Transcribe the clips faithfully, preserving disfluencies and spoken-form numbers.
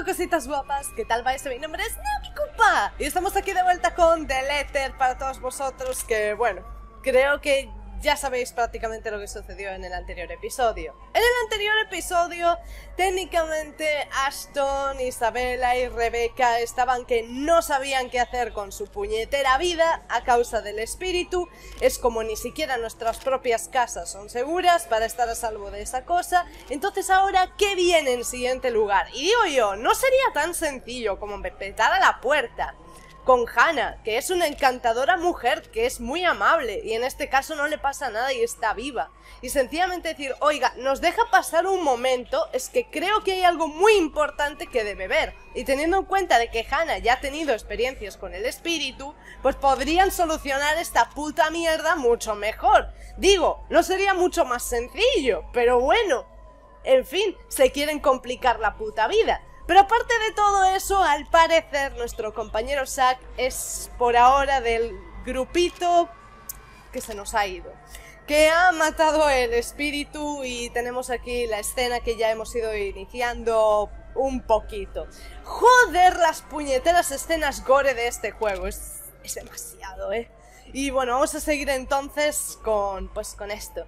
Hola cositas guapas, ¿qué tal va esto? Mi nombre es Namikupa y estamos aquí de vuelta con The Letter para todos vosotros que, bueno, creo que ya sabéis prácticamente lo que sucedió en el anterior episodio. En el anterior episodio, técnicamente Ashton, Isabela y Rebecca estaban que no sabían qué hacer con su puñetera vida a causa del espíritu. Es como ni siquiera nuestras propias casas son seguras para estar a salvo de esa cosa. Entonces ahora, ¿qué viene en siguiente lugar? Y digo yo, no sería tan sencillo como petar a la puerta con Hannah, que es una encantadora mujer, que es muy amable, y en este caso no le pasa nada y está viva. Y sencillamente decir, oiga, nos deja pasar un momento, es que creo que hay algo muy importante que debe ver. Y teniendo en cuenta de que Hannah ya ha tenido experiencias con el espíritu, pues podrían solucionar esta puta mierda mucho mejor. Digo, no sería mucho más sencillo, pero bueno, en fin, se quieren complicar la puta vida. Pero aparte de todo eso, al parecer nuestro compañero Zack es por ahora del grupito que se nos ha ido, que ha matado el espíritu, y tenemos aquí la escena que ya hemos ido iniciando un poquito. Joder, las puñeteras escenas gore de este juego, es, es demasiado, eh. Y bueno, vamos a seguir entonces con, pues, con esto.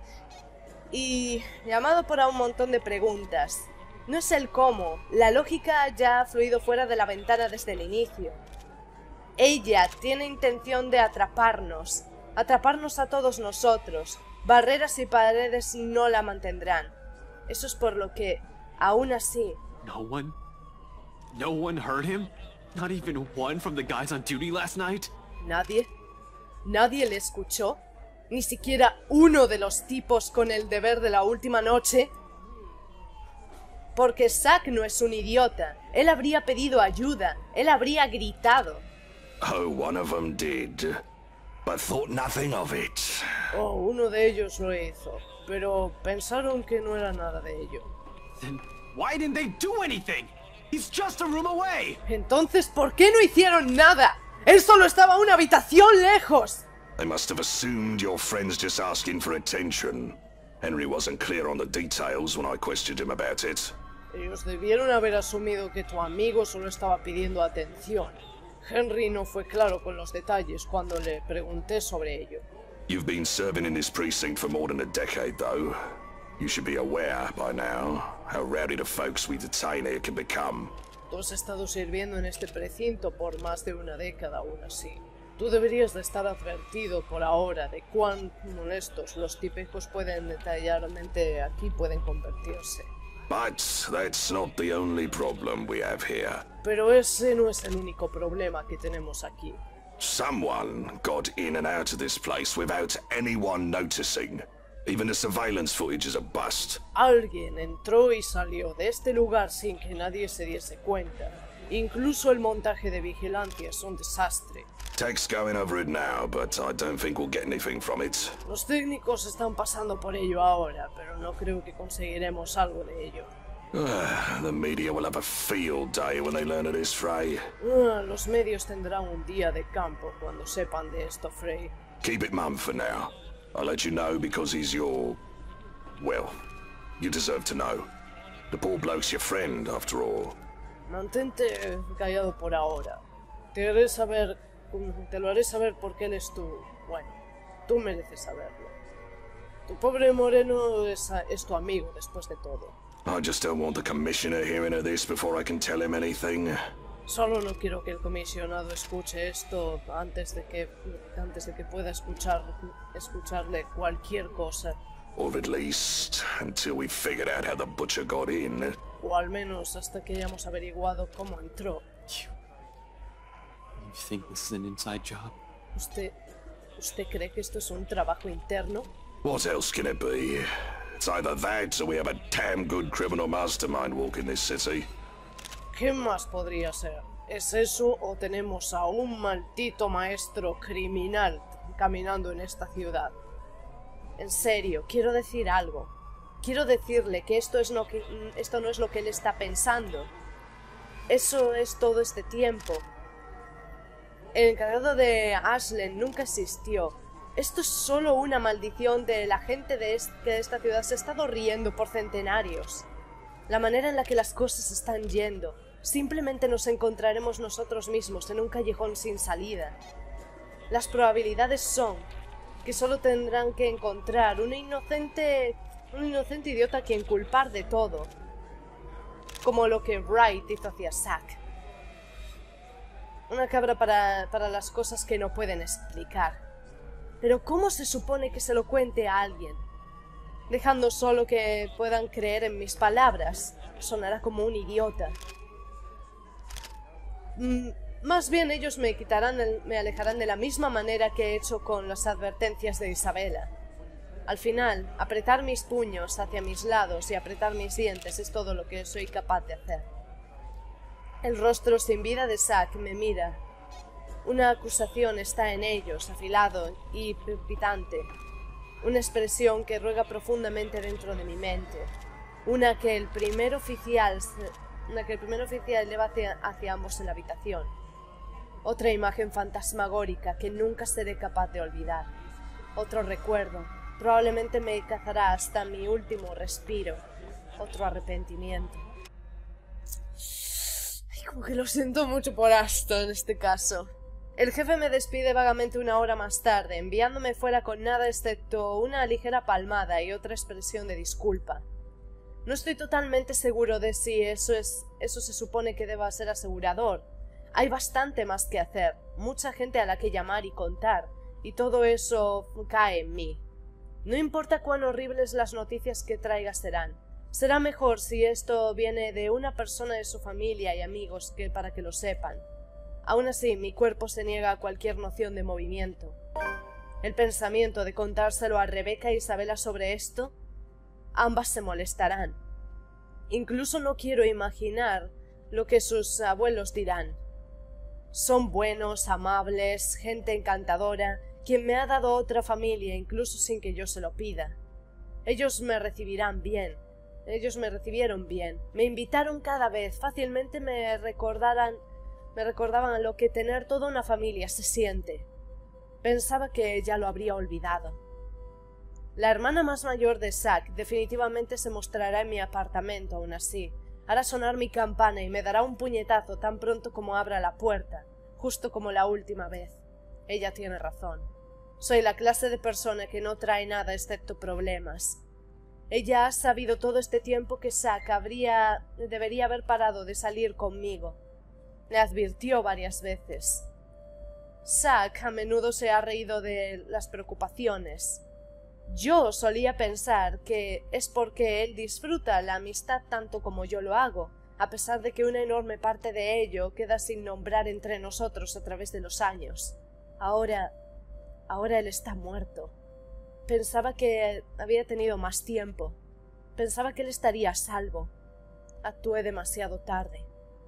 Y llamado por a un montón de preguntas. No es el cómo, la lógica ya ha fluido fuera de la ventana desde el inicio. Ella tiene intención de atraparnos, atraparnos a todos nosotros. Barreras y paredes no la mantendrán. Eso es por lo que, aún así... No one? No one heard him? Not even one from the guys on duty last night? ¿Nadie? ¿Nadie le escuchó? ¿Ni siquiera uno de los tipos con el deber de la última noche? Porque Zack no es un idiota. Él habría pedido ayuda. Él habría gritado. Oh, one of them did, but thought nothing of it. Oh, uno de ellos lo hizo, pero pensaron que no era nada de ello. Then why didn't they do anything? He's just a room away. Entonces, ¿por qué no hicieron nada? Él solo estaba a una habitación lejos. They must have assumed your friend's just asking for attention. Henry wasn't clear on the details when I questioned him about it. Ellos debieron haber asumido que tu amigo solo estaba pidiendo atención. Henry no fue claro con los detalles cuando le pregunté sobre ello. You've been serving in this precinct for more than a decade, though. You should be aware by now how rowdy the folks we detain here can become. Tú has estado sirviendo en este precinto por más de una década aún así. Tú deberías de estar advertido por ahora de cuán molestos los tipejos pueden detalladamente aquí pueden convertirse. But that's not the only problem we have here. Pero ese no es el único problema que tenemos aquí. Someone got in and out of this place without anyone noticing. Even the surveillance footage is a bust. Alguien entró y salió de este lugar sin que nadie se diese cuenta. Incluso el montaje de vigilancia es un desastre. Tech's going over it now, but I don't think we'll get anything from it. Los técnicos están pasando por ello ahora, pero no creo que conseguiremos algo de ello. The media will have a field day when they learn of this, Frey. Ah, los medios tendrán un día de campo cuando sepan de esto, Frey. Keep it mum for now. I'll let you know because he's your... well, you deserve to know. The poor bloke's your friend, after all. Mantente callado por ahora. Te haré saber... Te lo haré saber porque él es tu... bueno, tú mereces saberlo. Tu pobre moreno es, es tu amigo después de todo. I just don't want the commissioner hearing of this before I can tell him anything. Solo no quiero que el comisionado escuche esto antes de que... antes de que pueda escuchar... escucharle cualquier cosa. Or at least until we've figured out how the butcher got in. O al menos hasta que hayamos averiguado cómo entró. You think this is an inside job? ¿Usted... usted cree que esto es un trabajo interno? What else can it be? It's either that or we have a damn good criminal mastermind walking this city. ¿Qué más podría ser? ¿Es eso o tenemos a un maldito maestro criminal caminando en esta ciudad? En serio, quiero decir algo. Quiero decirle que esto, es lo que, esto no es lo que él está pensando. Eso es todo este tiempo. El encargado de Ashland nunca existió. Esto es solo una maldición de la gente de, este, de esta ciudad. Se ha estado riendo por centenarios. La manera en la que las cosas están yendo. simplemente nos encontraremos nosotros mismos en un callejón sin salida. Las probabilidades son que solo tendrán que encontrar un inocente, un inocente idiota a quien culpar de todo, como lo que Wright hizo hacia Zack. Una cabra para, para las cosas que no pueden explicar. Pero ¿cómo se supone que se lo cuente a alguien? Dejando solo que puedan creer en mis palabras, sonará como un idiota. Mm, más bien ellos me quitarán, el, me alejarán de la misma manera que he hecho con las advertencias de Isabela. Al final, apretar mis puños hacia mis lados y apretar mis dientes es todo lo que soy capaz de hacer. El rostro sin vida de Zack me mira. Una acusación está en ellos, afilado y palpitante. Una expresión que ruega profundamente dentro de mi mente. Una que el primer oficial, una que el primer oficial lleva hacia, hacia ambos en la habitación. Otra imagen fantasmagórica que nunca seré capaz de olvidar. Otro recuerdo. Probablemente me cazará hasta mi último respiro. Otro arrepentimiento. Ay, como que lo siento mucho por Aston en este caso. El jefe me despide vagamente una hora más tarde, enviándome fuera con nada excepto una ligera palmada y otra expresión de disculpa. No estoy totalmente seguro de si eso es, eso se supone que deba ser asegurador. Hay bastante más que hacer, mucha gente a la que llamar y contar, y todo eso cae en mí. No importa cuán horribles las noticias que traiga serán. Será mejor si esto viene de una persona de su familia y amigos que para que lo sepan. Aún así, mi cuerpo se niega a cualquier noción de movimiento. El pensamiento de contárselo a Rebecca e Isabela sobre esto, ambas se molestarán. Incluso no quiero imaginar lo que sus abuelos dirán. Son buenos, amables, gente encantadora, quien me ha dado otra familia incluso sin que yo se lo pida. Ellos me recibirán bien. Ellos me recibieron bien. Me invitaron cada vez. Fácilmente me recordarán... Me recordaban lo que tener toda una familia se siente. Pensaba que ya lo habría olvidado. La hermana más mayor de Zack definitivamente se mostrará en mi apartamento aún así. Hará sonar mi campana y me dará un puñetazo tan pronto como abra la puerta, justo como la última vez. Ella tiene razón. Soy la clase de persona que no trae nada excepto problemas. Ella ha sabido todo este tiempo que Zack habría... debería haber parado de salir conmigo. Le advirtió varias veces. Zack a menudo se ha reído de las preocupaciones. Yo solía pensar que es porque él disfruta la amistad tanto como yo lo hago, a pesar de que una enorme parte de ello queda sin nombrar entre nosotros a través de los años. Ahora... ahora él está muerto. Pensaba que había tenido más tiempo. Pensaba que él estaría a salvo. Actué demasiado tarde.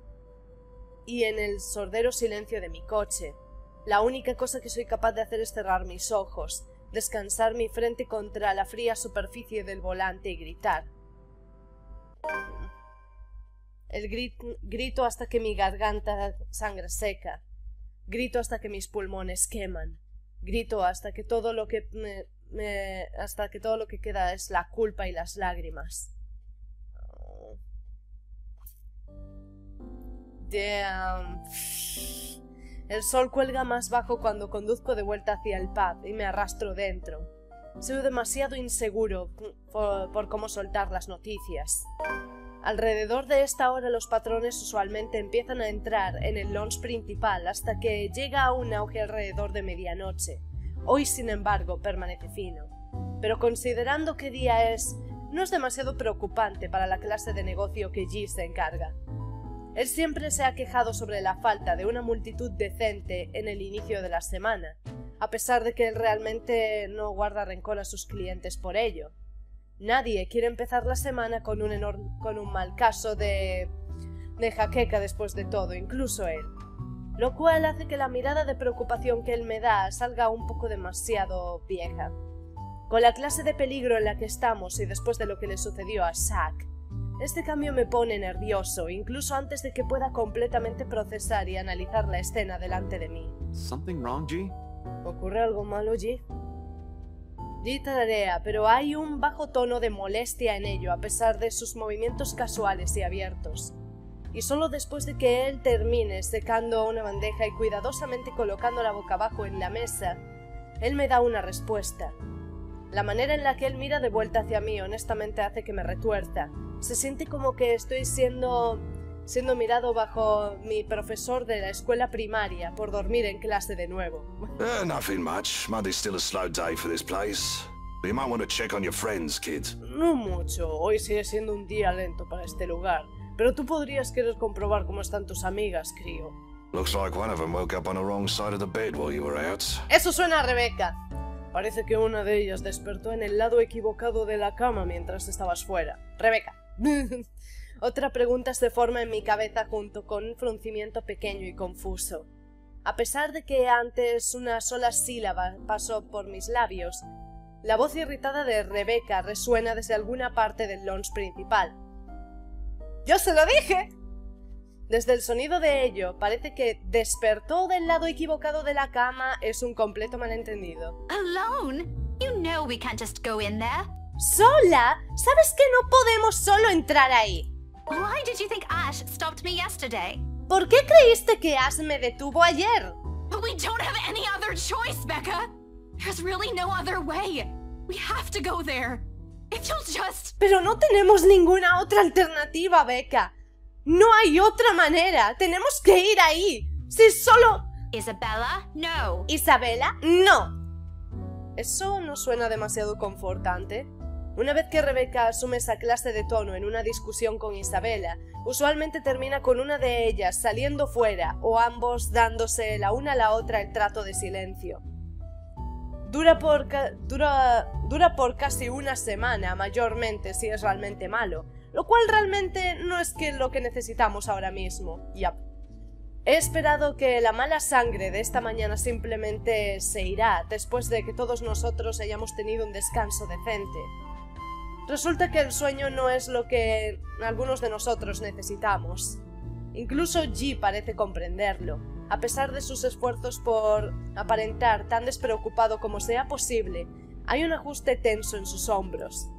Y en el sordero silencio de mi coche, la única cosa que soy capaz de hacer es cerrar mis ojos, descansar mi frente contra la fría superficie del volante y gritar. El grit grito hasta que mi garganta sangre seca. Grito hasta que mis pulmones queman. Grito hasta que todo lo que me, me, hasta que todo lo que queda es la culpa y las lágrimas. Damn. El sol cuelga más bajo cuando conduzco de vuelta hacia el pub y me arrastro dentro. Soy demasiado inseguro por, por cómo soltar las noticias. Alrededor de esta hora los patrones usualmente empiezan a entrar en el lounge principal hasta que llega a un auge alrededor de medianoche. Hoy, sin embargo, permanece fino. Pero considerando qué día es, no es demasiado preocupante para la clase de negocio que G se encarga. Él siempre se ha quejado sobre la falta de una multitud decente en el inicio de la semana, a pesar de que él realmente no guarda rencor a sus clientes por ello. Nadie quiere empezar la semana con un, enorme, con un mal caso de... de jaqueca después de todo, incluso él. Lo cual hace que la mirada de preocupación que él me da salga un poco demasiado vieja. Con la clase de peligro en la que estamos y después de lo que le sucedió a Zack, este cambio me pone nervioso, incluso antes de que pueda completamente procesar y analizar la escena delante de mí. Something wrong, G? ¿Ocurre algo malo, G? G tararea, pero hay un bajo tono de molestia en ello, a pesar de sus movimientos casuales y abiertos. y solo después de que él termine secando una bandeja y cuidadosamente colocándola boca abajo en la mesa, él me da una respuesta. La manera en la que él mira de vuelta hacia mí honestamente hace que me retuerza. Se siente como que estoy siendo... siendo mirado bajo mi profesor de la escuela primaria por dormir en clase de nuevo. Uh, nothing much. Monday's still a slow day for this place. But you might want to check on your friends, kid. No mucho. Hoy sigue siendo un día lento para este lugar. Pero tú podrías querer comprobar cómo están tus amigas, crío. Looks like one of them woke up on the wrong side of the bed while you were out. Eso suena a Rebecca. Parece que una de ellas despertó en el lado equivocado de la cama mientras estabas fuera. Rebecca. Otra pregunta se forma en mi cabeza junto con un fruncimiento pequeño y confuso. A pesar de que antes una sola sílaba pasó por mis labios, la voz irritada de Rebecca resuena desde alguna parte del lounge principal. ¡Yo se lo dije! Desde el sonido de ello, parece que despertó del lado equivocado de la cama es un completo malentendido. Alone? You know we can't just go in there. ¿Sola? ¿Sabes que no podemos solo entrar ahí? Why did you think Ash stopped me yesterday? ¿Por qué creíste que Ash me detuvo ayer? But we don't have any other choice, Becca! There's really no other way. We have to go there. If you'll just... Pero no tenemos ninguna otra alternativa, Becca. No hay otra manera. Tenemos que ir ahí. Si solo... Isabella, no. Isabela, no. Eso no suena demasiado confortante. Una vez que Rebecca asume esa clase de tono en una discusión con Isabela, usualmente termina con una de ellas saliendo fuera o ambos dándose la una a la otra el trato de silencio. Dura por, ca dura, dura por casi una semana, mayormente si es realmente malo, lo cual realmente no es que lo que necesitamos ahora mismo. Yep. He esperado que la mala sangre de esta mañana simplemente se irá después de que todos nosotros hayamos tenido un descanso decente. Resulta que el sueño no es lo que algunos de nosotros necesitamos. Incluso G parece comprenderlo. A pesar de sus esfuerzos por aparentar tan despreocupado como sea posible, hay un ajuste tenso en sus hombros.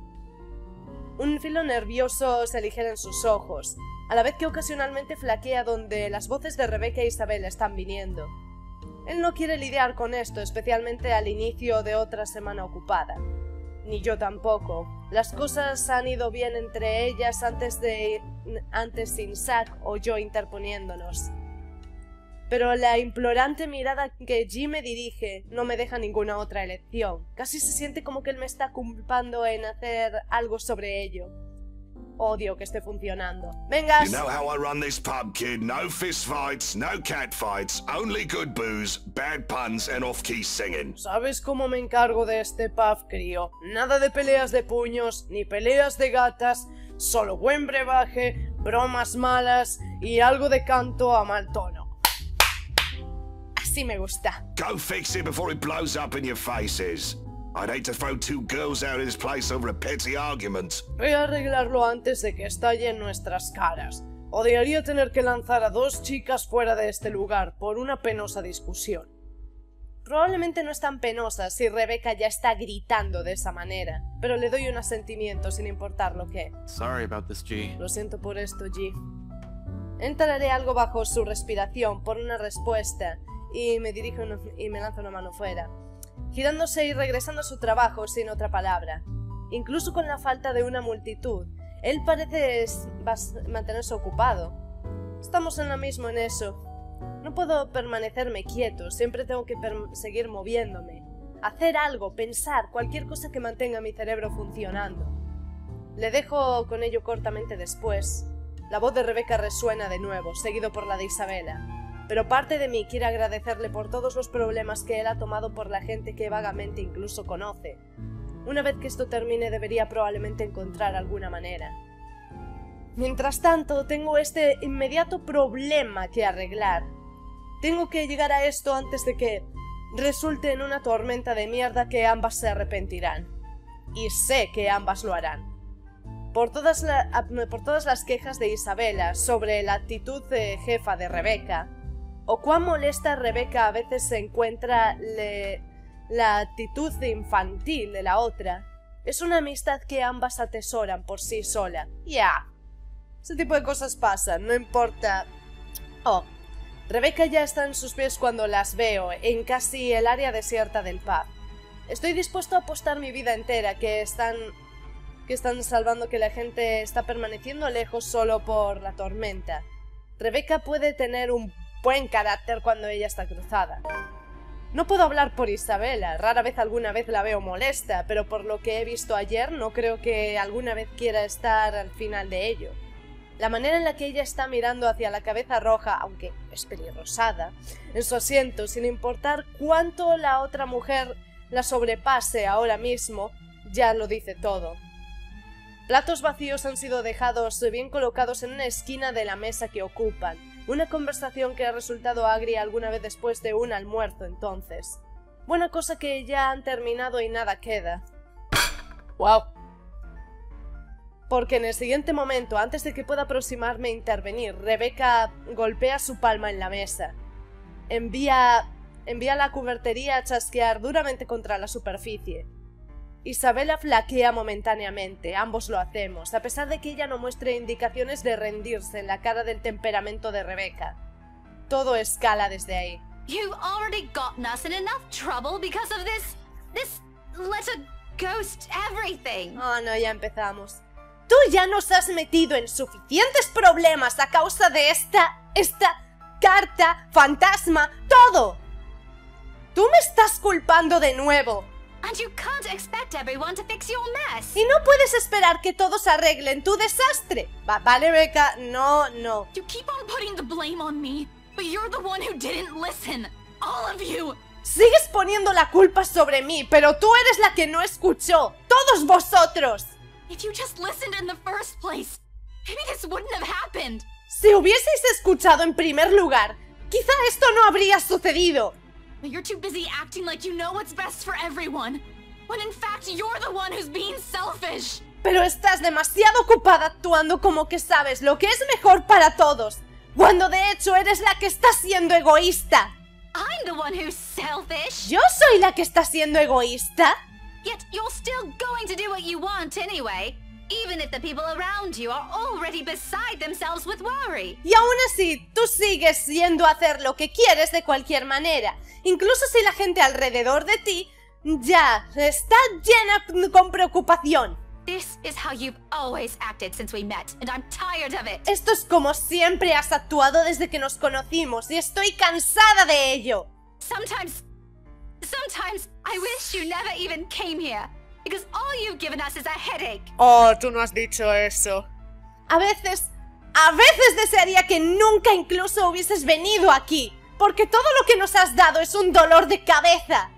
Un filo nervioso se aligera en sus ojos, a la vez que ocasionalmente flaquea donde las voces de Rebecca e Isabela están viniendo. Él no quiere lidiar con esto, especialmente al inicio de otra semana ocupada. Ni yo tampoco. Las cosas han ido bien entre ellas antes de... antes sin Zack o yo interponiéndonos. Pero la implorante mirada que G me dirige no me deja ninguna otra elección. Casi se siente como que él me está culpando en hacer algo sobre ello. Odio que esté funcionando. ¡Vengas! You know how I run this pub, kid. No fist fights, no cat fights, only good booze, bad puns and off-key singing. ¿Sabes cómo me encargo de este pub, crío? Nada de peleas de puños, ni peleas de gatas, solo buen brebaje, bromas malas y algo de canto a mal tono. Así me gusta. Go fix it before it blows up in your faces. I'd hate to throw two girls out of this place over a petty argument. Voy a arreglarlo antes de que estalle en nuestras caras. Odiaría tener que lanzar a dos chicas fuera de este lugar por una penosa discusión. Probablemente no es tan penosa si Rebecca ya está gritando de esa manera, pero le doy un asentimiento sin importar lo que. Sorry about this, G. Lo siento por esto, G. Entraré algo bajo su respiración por una respuesta y me dirijo y me lanzo una mano fuera, girándose y regresando a su trabajo sin otra palabra. Incluso con la falta de una multitud, él parece mantenerse ocupado. Estamos en lo mismo en eso. No puedo permanecerme quieto, siempre tengo que seguir moviéndome. Hacer algo, pensar, cualquier cosa que mantenga mi cerebro funcionando. Le dejo con ello cortamente después. La voz de Rebecca resuena de nuevo, seguido por la de Isabela. Pero parte de mí quiere agradecerle por todos los problemas que él ha tomado por la gente que vagamente incluso conoce. Una vez que esto termine debería probablemente encontrar alguna manera. Mientras tanto, tengo este inmediato problema que arreglar. Tengo que llegar a esto antes de que resulte en una tormenta de mierda que ambas se arrepentirán. Y sé que ambas lo harán. Por todas, la, por todas las quejas de Isabela sobre la actitud de jefa de Rebecca, o cuán molesta Rebecca a veces se encuentra le, la actitud infantil de la otra, es una amistad que ambas atesoran por sí sola. Ya. Ese tipo de cosas pasan, no importa. Oh, Rebecca ya está en sus pies cuando las veo, en casi el área desierta del pub. Estoy dispuesto a apostar mi vida entera que están... que están salvando que la gente está permaneciendo lejos solo por la tormenta. Rebecca puede tener un buen carácter cuando ella está cruzada. No puedo hablar por Isabela, rara vez alguna vez la veo molesta, pero por lo que he visto ayer no creo que alguna vez quiera estar al final de ello. La manera en la que ella está mirando hacia la cabeza roja, aunque es pelirrosada, en su asiento, sin importar cuánto la otra mujer la sobrepase ahora mismo, ya lo dice todo. Platos vacíos han sido dejados bien colocados en una esquina de la mesa que ocupan, una conversación que ha resultado agria alguna vez después de un almuerzo entonces. Buena cosa que ya han terminado y nada queda. ¡Wow! Porque en el siguiente momento, antes de que pueda aproximarme e intervenir, Rebecca golpea su palma en la mesa. Envía... envía la cubertería a chasquear duramente contra la superficie. Isabela flaquea momentáneamente, ambos lo hacemos, a pesar de que ella no muestre indicaciones de rendirse en la cara del temperamento de Rebecca. Todo escala desde ahí. You've already gotten us in enough trouble because of this... this... let a ghost everything. Oh, no, ya empezamos. Tú ya nos has metido en suficientes problemas a causa de esta... esta... carta, fantasma, todo. Tú me estás culpando de nuevo. And you can't expect everyone to fix your mess. Y no puedes esperar que todos arreglen tu desastre. Va, vale, Rebecca, no, no. You keep on putting the blame on me, but you're the one who didn't listen. All of you. Sigues poniendo la culpa sobre mí, pero tú eres la que no escuchó. Todos vosotros. If you just listened in the first place, maybe this wouldn't have happened. Si hubieseis escuchado en primer lugar, quizá esto no habría sucedido. But you're too busy acting like you know what's best for everyone, when in fact you're the one who's being selfish. Pero estás demasiado ocupada actuando como que sabes lo que es mejor para todos, cuando de hecho eres la que está siendo egoísta. I'm the one who's selfish. ¿Yo soy la que está siendo egoísta? Yet you're still going to do what you want anyway, even if the people around you are already beside themselves with worry. Y aún así, tú sigues yendo a hacer lo que quieres de cualquier manera, incluso si la gente alrededor de ti ya está llena con preocupación. This is how you've always acted since we met, and I'm tired of it. Esto es como siempre has actuado desde que nos conocimos, y estoy cansada de ello. Sometimes, sometimes I wish you never even came here, because all you've given us is a headache. Oh, tú no has dicho eso. A veces, a veces desearía que nunca incluso hubieses venido aquí, porque todo lo que nos has dado es un dolor de cabeza.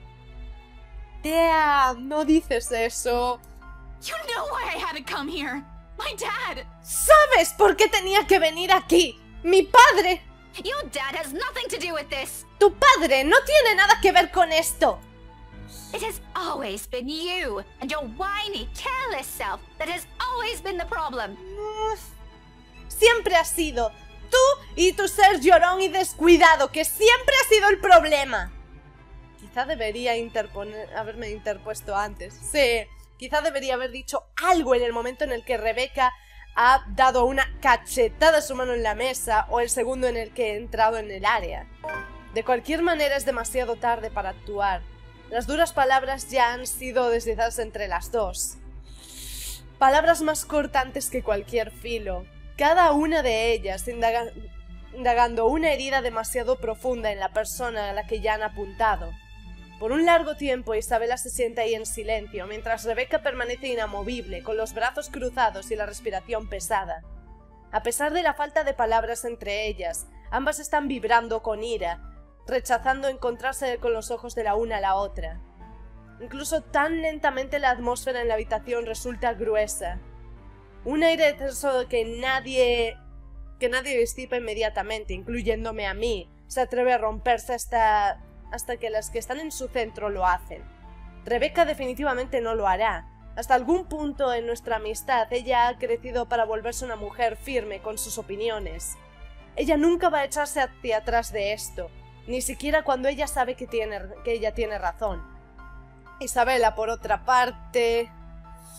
Damn, no dices eso. You know why I had to come here. My dad. ¿Sabes por qué tenía que venir aquí? Mi padre. Your dad has nothing to do with this. Tu padre no tiene nada que ver con esto. It has always been you and your whiny, careless self that has always been the problem. Siempre ha sido tú y tu ser llorón y descuidado, que siempre ha sido el problema. Quizá debería interponer, haberme interpuesto antes. Sí, quizá debería haber dicho algo en el momento en el que Rebecca ha dado una cachetada a su mano en la mesa, o el segundo en el que he entrado en el área. De cualquier manera es demasiado tarde para actuar. Las duras palabras ya han sido deslizadas entre las dos. Palabras más cortantes que cualquier filo, cada una de ellas indaga- indagando una herida demasiado profunda en la persona a la que ya han apuntado. Por un largo tiempo Isabela se sienta ahí en silencio, mientras Rebecca permanece inamovible, con los brazos cruzados y la respiración pesada. A pesar de la falta de palabras entre ellas, ambas están vibrando con ira, rechazando encontrarse con los ojos de la una a la otra. Incluso tan lentamente la atmósfera en la habitación resulta gruesa. Un aire tenso que nadie... que nadie disipa inmediatamente, incluyéndome a mí, se atreve a romperse hasta... hasta que las que están en su centro lo hacen. Rebecca definitivamente no lo hará. Hasta algún punto en nuestra amistad ella ha crecido para volverse una mujer firme con sus opiniones. Ella nunca va a echarse hacia atrás de esto, ni siquiera cuando ella sabe que, tiene, que ella tiene razón. Isabela, por otra parte...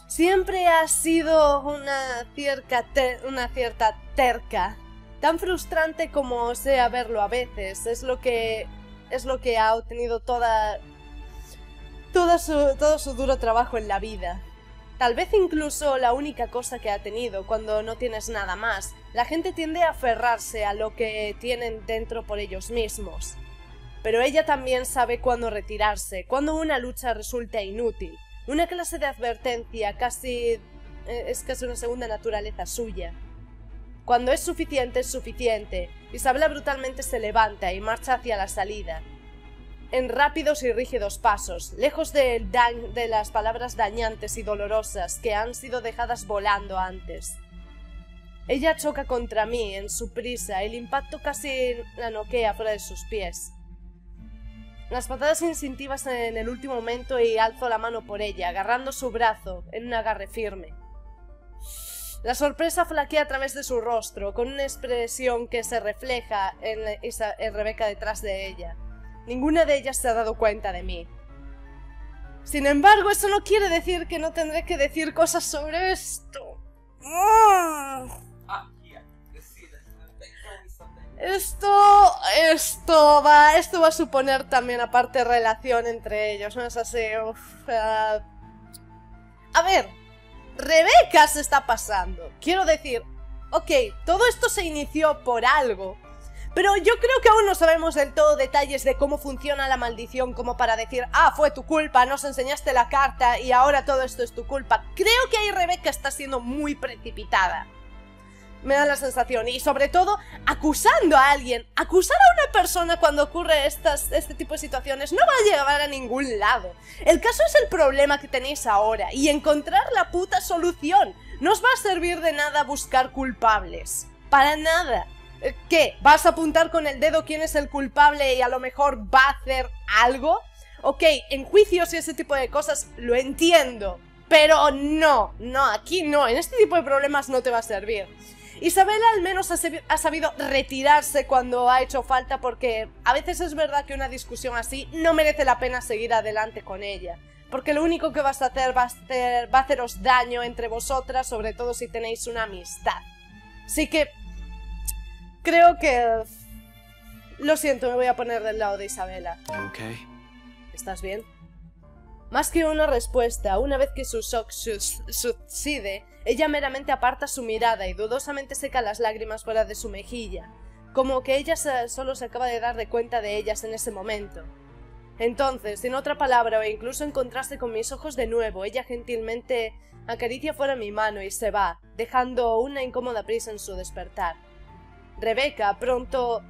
Siempre has sido una cierta, ter una cierta terca. Tan frustrante como sea verlo a veces. Es lo que, es lo que ha obtenido toda, toda su, todo su duro trabajo en la vida. Tal vez incluso la única cosa que ha tenido cuando no tienes nada más. La gente tiende a aferrarse a lo que tienen dentro por ellos mismos. Pero ella también sabe cuándo retirarse, cuándo una lucha resulta inútil. Una clase de advertencia casi... es casi una segunda naturaleza suya. Cuando es suficiente, es suficiente. Isabela brutalmente se levanta y marcha hacia la salida. En rápidos y rígidos pasos, lejos de, de las palabras dañantes y dolorosas que han sido dejadas volando antes. Ella choca contra mí en su prisa, el impacto casi la noquea fuera de sus pies. Las patadas instintivas en el último momento y alzo la mano por ella, agarrando su brazo en un agarre firme. La sorpresa flaquea a través de su rostro, con una expresión que se refleja en, esa, en Rebecca detrás de ella. Ninguna de ellas se ha dado cuenta de mí. Sin embargo, eso no quiere decir que no tendré que decir cosas sobre esto. Esto, esto va, esto va a suponer también aparte relación entre ellos, ¿no es así? Uf, uh... A ver, Rebecca se está pasando. Quiero decir, ok, todo esto se inició por algo, pero yo creo que aún no sabemos del todo detalles de cómo funciona la maldición como para decir, ah, fue tu culpa, nos enseñaste la carta y ahora todo esto es tu culpa. Creo que ahí Rebecca está siendo muy precipitada. Me da la sensación, y sobre todo, acusando a alguien. Acusar a una persona cuando ocurre estas, este tipo de situaciones no va a llevar a ningún lado. El caso es el problema que tenéis ahora, y encontrar la puta solución. No os va a servir de nada buscar culpables. Para nada. ¿Qué? ¿Vas a apuntar con el dedo quién es el culpable y a lo mejor va a hacer algo? Ok, en juicios y ese tipo de cosas lo entiendo, pero no, no, aquí no, en este tipo de problemas no te va a servir. Isabela al menos ha sabido retirarse cuando ha hecho falta, porque a veces es verdad que una discusión así no merece la pena seguir adelante con ella, porque lo único que vas a hacer va a, hacer, va a haceros daño entre vosotras, sobre todo si tenéis una amistad. Así que creo que... Lo siento, me voy a poner del lado de Isabela. Okay. ¿Estás bien? Más que una respuesta, una vez que su shock subside, ella meramente aparta su mirada y dudosamente seca las lágrimas fuera de su mejilla, como que ella solo se acaba de dar de cuenta de ellas en ese momento. Entonces, sin otra palabra o incluso en contraste con mis ojos de nuevo, ella gentilmente acaricia fuera mi mano y se va, dejando una incómoda prisa en su despertar. Rebecca pronto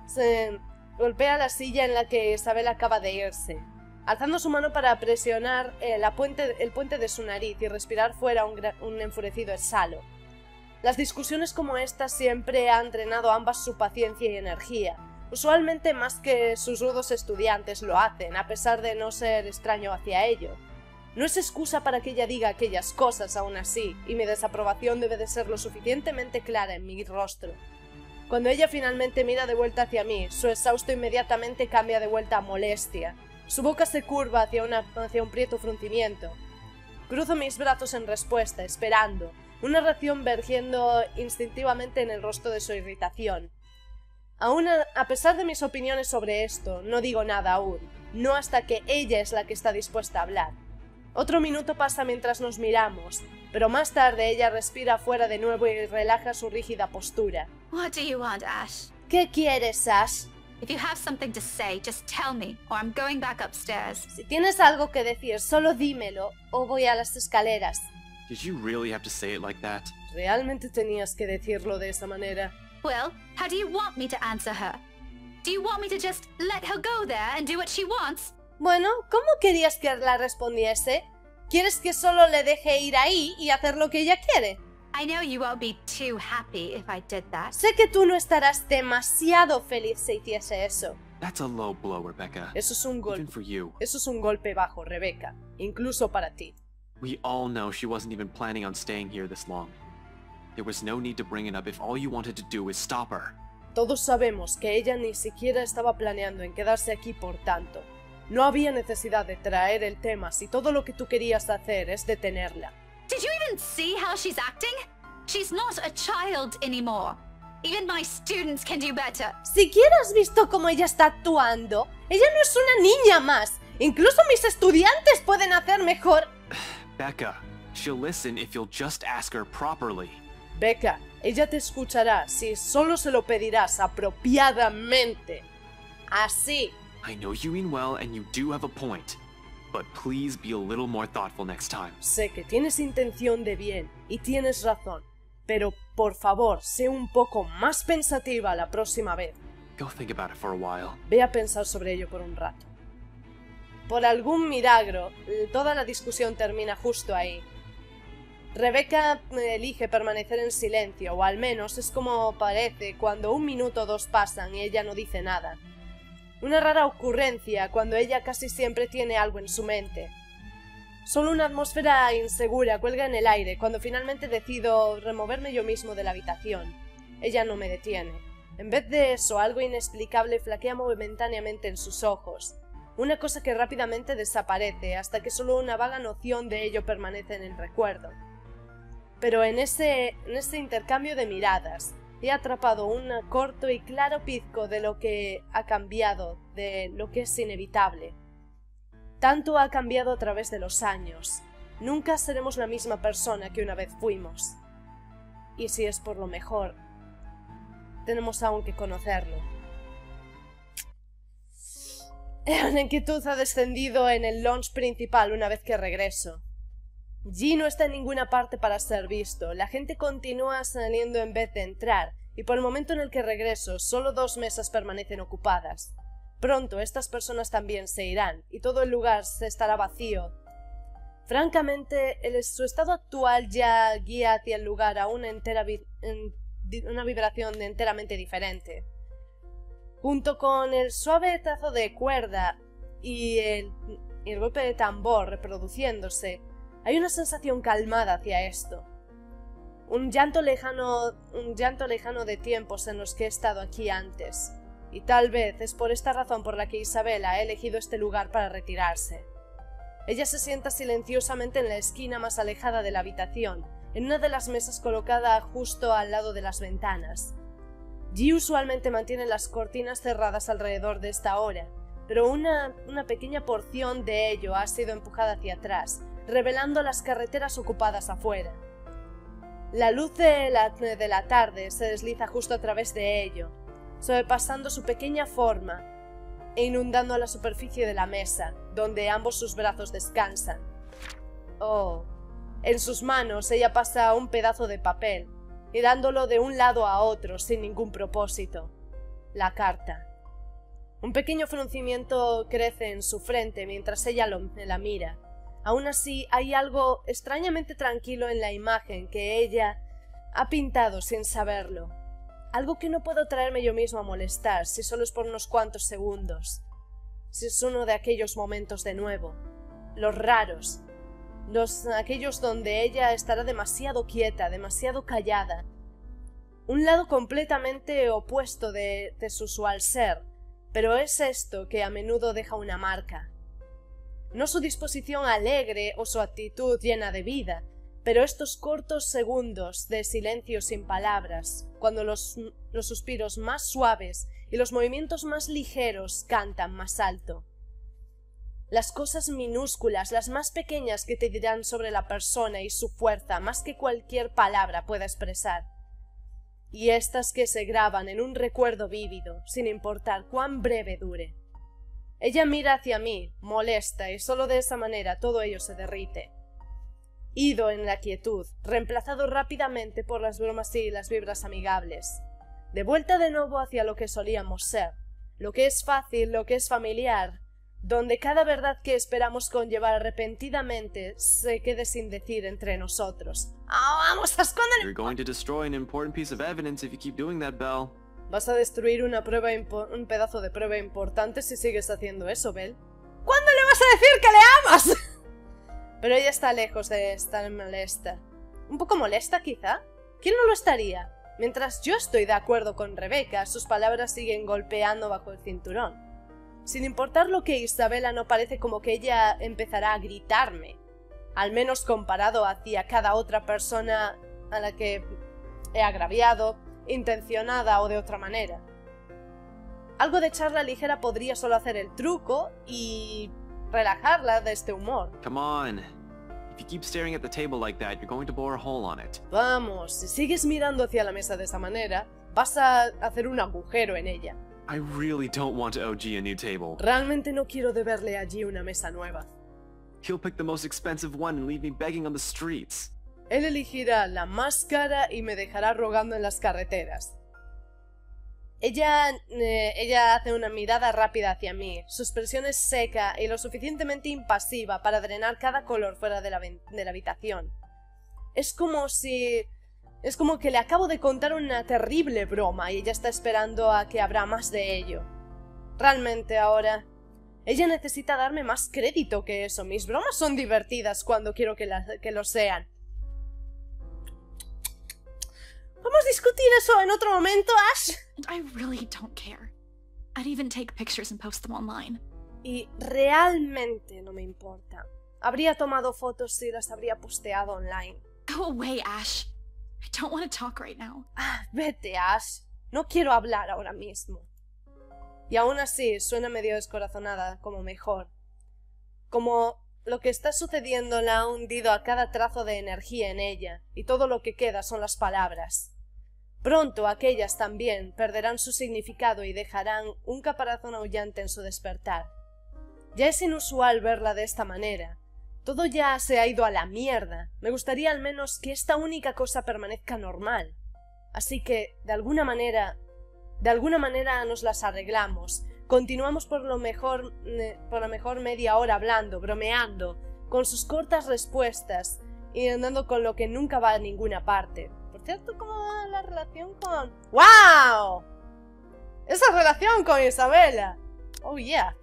se golpea la silla en la que Isabel acaba de irse, alzando su mano para presionar eh, la puente, el puente de su nariz y respirar fuera un, un enfurecido exhalo. Las discusiones como estas siempre han drenado a ambas su paciencia y energía, usualmente más que sus rudos estudiantes lo hacen, a pesar de no ser extraño hacia ello. No es excusa para que ella diga aquellas cosas aún así, y mi desaprobación debe de ser lo suficientemente clara en mi rostro. Cuando ella finalmente mira de vuelta hacia mí, su exhausto inmediatamente cambia de vuelta a molestia. Su boca se curva hacia, una, hacia un prieto fruncimiento. Cruzo mis brazos en respuesta, esperando, una reacción vergiendo instintivamente en el rostro de su irritación. Aún a, a pesar de mis opiniones sobre esto, no digo nada aún, no hasta que ella es la que está dispuesta a hablar. Otro minuto pasa mientras nos miramos, pero más tarde ella respira fuera de nuevo y relaja su rígida postura. What do you want, Ash? ¿Qué quieres, Ash? If you have something to say, just tell me, or I'm going back upstairs. Si tienes algo que decir, solo dímelo, o voy a las escaleras. Did you really have to say it like that? ¿Realmente tenías que decirlo de esa manera? Well, how do you want me to answer her? Do you want me to just let her go there and do what she wants? Bueno, ¿cómo querías que la respondiese? ¿Quieres que solo le deje ir ahí y hacer lo que ella quiere? I know you won't be too happy if I did that. Sé que tú no estarás demasiado feliz si hiciese eso. That's a low blow, Rebecca. Eso es un golpe. Even for you. Eso es un golpe bajo, Rebecca. Incluso para ti. We all know she wasn't even planning on staying here this long. There was no need to bring it up if all you wanted to do is stop her. Todos sabemos que ella ni siquiera estaba planeando en quedarse aquí por tanto. No había necesidad de traer el tema si todo lo que tú querías hacer es detenerla. Did you even see how she's acting? She's not a child anymore. Even my students can do better. ¿Siquiera has visto cómo ella está actuando? Ella no es una niña más. Incluso mis estudiantes pueden hacer mejor. Becca, she'll listen if you'll just ask her properly. Becca, ella te escuchará si solo se lo pedirás apropiadamente. Así. I know you mean well and you do have a point. But please be a little more thoughtful next time. Sé que tienes intención de bien y tienes razón, pero por favor, sé un poco más pensativa la próxima vez. Go think about it for a while. Ve a pensar sobre ello por un rato. Por algún milagro, toda la discusión termina justo ahí. Rebeca elige permanecer en silencio, o al menos es como parece cuando un minuto o dos pasan y ella no dice nada. Una rara ocurrencia cuando ella casi siempre tiene algo en su mente. Solo una atmósfera insegura cuelga en el aire cuando finalmente decido removerme yo mismo de la habitación. Ella no me detiene. En vez de eso, algo inexplicable flaquea momentáneamente en sus ojos. Una cosa que rápidamente desaparece hasta que solo una vaga noción de ello permanece en el recuerdo. Pero en ese, en ese intercambio de miradas, he atrapado un corto y claro pizco de lo que ha cambiado, de lo que es inevitable. Tanto ha cambiado a través de los años. Nunca seremos la misma persona que una vez fuimos. Y si es por lo mejor, tenemos aún que conocerlo. La inquietud ha descendido en el lounge principal una vez que regreso. G no está en ninguna parte para ser visto, la gente continúa saliendo en vez de entrar, y por el momento en el que regreso, solo dos mesas permanecen ocupadas. Pronto estas personas también se irán, y todo el lugar se estará vacío. Francamente, el, su estado actual ya guía hacia el lugar a una, entera vi en, una vibración enteramente diferente. Junto con el suave trazo de cuerda y el, y el golpe de tambor reproduciéndose, hay una sensación calmada hacia esto. Un llanto lejano, un llanto lejano de tiempos en los que he estado aquí antes. Y tal vez es por esta razón por la que Isabela ha elegido este lugar para retirarse. Ella se sienta silenciosamente en la esquina más alejada de la habitación, en una de las mesas colocada justo al lado de las ventanas. G usualmente mantiene las cortinas cerradas alrededor de esta hora, pero una, una pequeña porción de ello ha sido empujada hacia atrás, revelando las carreteras ocupadas afuera. La luz de la, de la tarde se desliza justo a través de ello, sobrepasando su pequeña forma e inundando la superficie de la mesa, donde ambos sus brazos descansan. Oh, en sus manos ella pasa un pedazo de papel, girándolo de un lado a otro sin ningún propósito. La carta. Un pequeño fruncimiento crece en su frente mientras ella lo, la mira. Aún así, hay algo extrañamente tranquilo en la imagen que ella ha pintado sin saberlo. Algo que no puedo traerme yo mismo a molestar si solo es por unos cuantos segundos. Si es uno de aquellos momentos de nuevo. Los raros. Los, aquellos donde ella estará demasiado quieta, demasiado callada. Un lado completamente opuesto de, de su usual ser. Pero es esto que a menudo deja una marca. No su disposición alegre o su actitud llena de vida, pero estos cortos segundos de silencio sin palabras, cuando los, los suspiros más suaves y los movimientos más ligeros cantan más alto. Las cosas minúsculas, las más pequeñas que te dirán sobre la persona y su fuerza más que cualquier palabra pueda expresar. Y estas que se graban en un recuerdo vívido, sin importar cuán breve dure. Ella mira hacia mí, molesta, y solo de esa manera todo ello se derrite. Ido en la quietud, reemplazado rápidamente por las bromas y las vibras amigables. De vuelta de nuevo hacia lo que solíamos ser, lo que es fácil, lo que es familiar, donde cada verdad que esperamos conllevar repentinamente se quede sin decir entre nosotros. ¡Ah, vamos a esconder! You're going to destroy an important piece of evidence if you keep doing that, Belle. Vas a destruir una prueba un pedazo de prueba importante si sigues haciendo eso, Belle. ¿Cuándo le vas a decir que le amas? Pero ella está lejos de estar molesta. Un poco molesta, quizá. ¿Quién no lo estaría? Mientras yo estoy de acuerdo con Rebeca, sus palabras siguen golpeando bajo el cinturón. Sin importar lo que Isabela, no parece como que ella empezará a gritarme. al menos comparado hacia cada otra persona a la que he agraviado, intencionada o de otra manera. Algo de charla ligera podría solo hacer el truco y relajarla de este humor. Come on. If you keep staring at the table like that, you're going to bore a hole on it. Vamos, si sigues mirando hacia la mesa de esa manera, vas a hacer un agujero en ella. I really don't want to O G a new table. Realmente no quiero deberle allí una mesa nueva. He'll pick the most expensive one and leave me begging on the streets. Él elegirá la más cara y me dejará rogando en las carreteras. Ella, eh, ella hace una mirada rápida hacia mí. Su expresión es seca y lo suficientemente impasiva para drenar cada color fuera de la, de la habitación. Es como si... Es como que le acabo de contar una terrible broma y ella está esperando a que habrá más de ello. Realmente ahora... Ella necesita darme más crédito que eso. Mis bromas son divertidas cuando quiero que, la, que lo sean. ¿Vamos a discutir eso en otro momento, Ash? And I really don't care. I'd even take pictures and post them online. Y realmente no me importa. Habría tomado fotos y las habría posteado online. Go away, Ash. I don't want to talk right now. Ah, vete, Ash. No quiero hablar ahora mismo. Y aún así suena medio descorazonada, como mejor. Como lo que está sucediendo la ha hundido a cada trazo de energía en ella, y todo lo que queda son las palabras. Pronto aquellas también perderán su significado y dejarán un caparazón aullante en su despertar. Ya es inusual verla de esta manera. Todo ya se ha ido a la mierda. Me gustaría al menos que esta única cosa permanezca normal. Así que, de alguna manera... De alguna manera nos las arreglamos. Continuamos por lo mejor, eh, por la mejor media hora hablando, bromeando, con sus cortas respuestas y andando con lo que nunca va a ninguna parte. Por cierto, ¿cómo va la relación con...? ¡Wow! ¡Esa relación con Isabela! ¡Oh, yeah!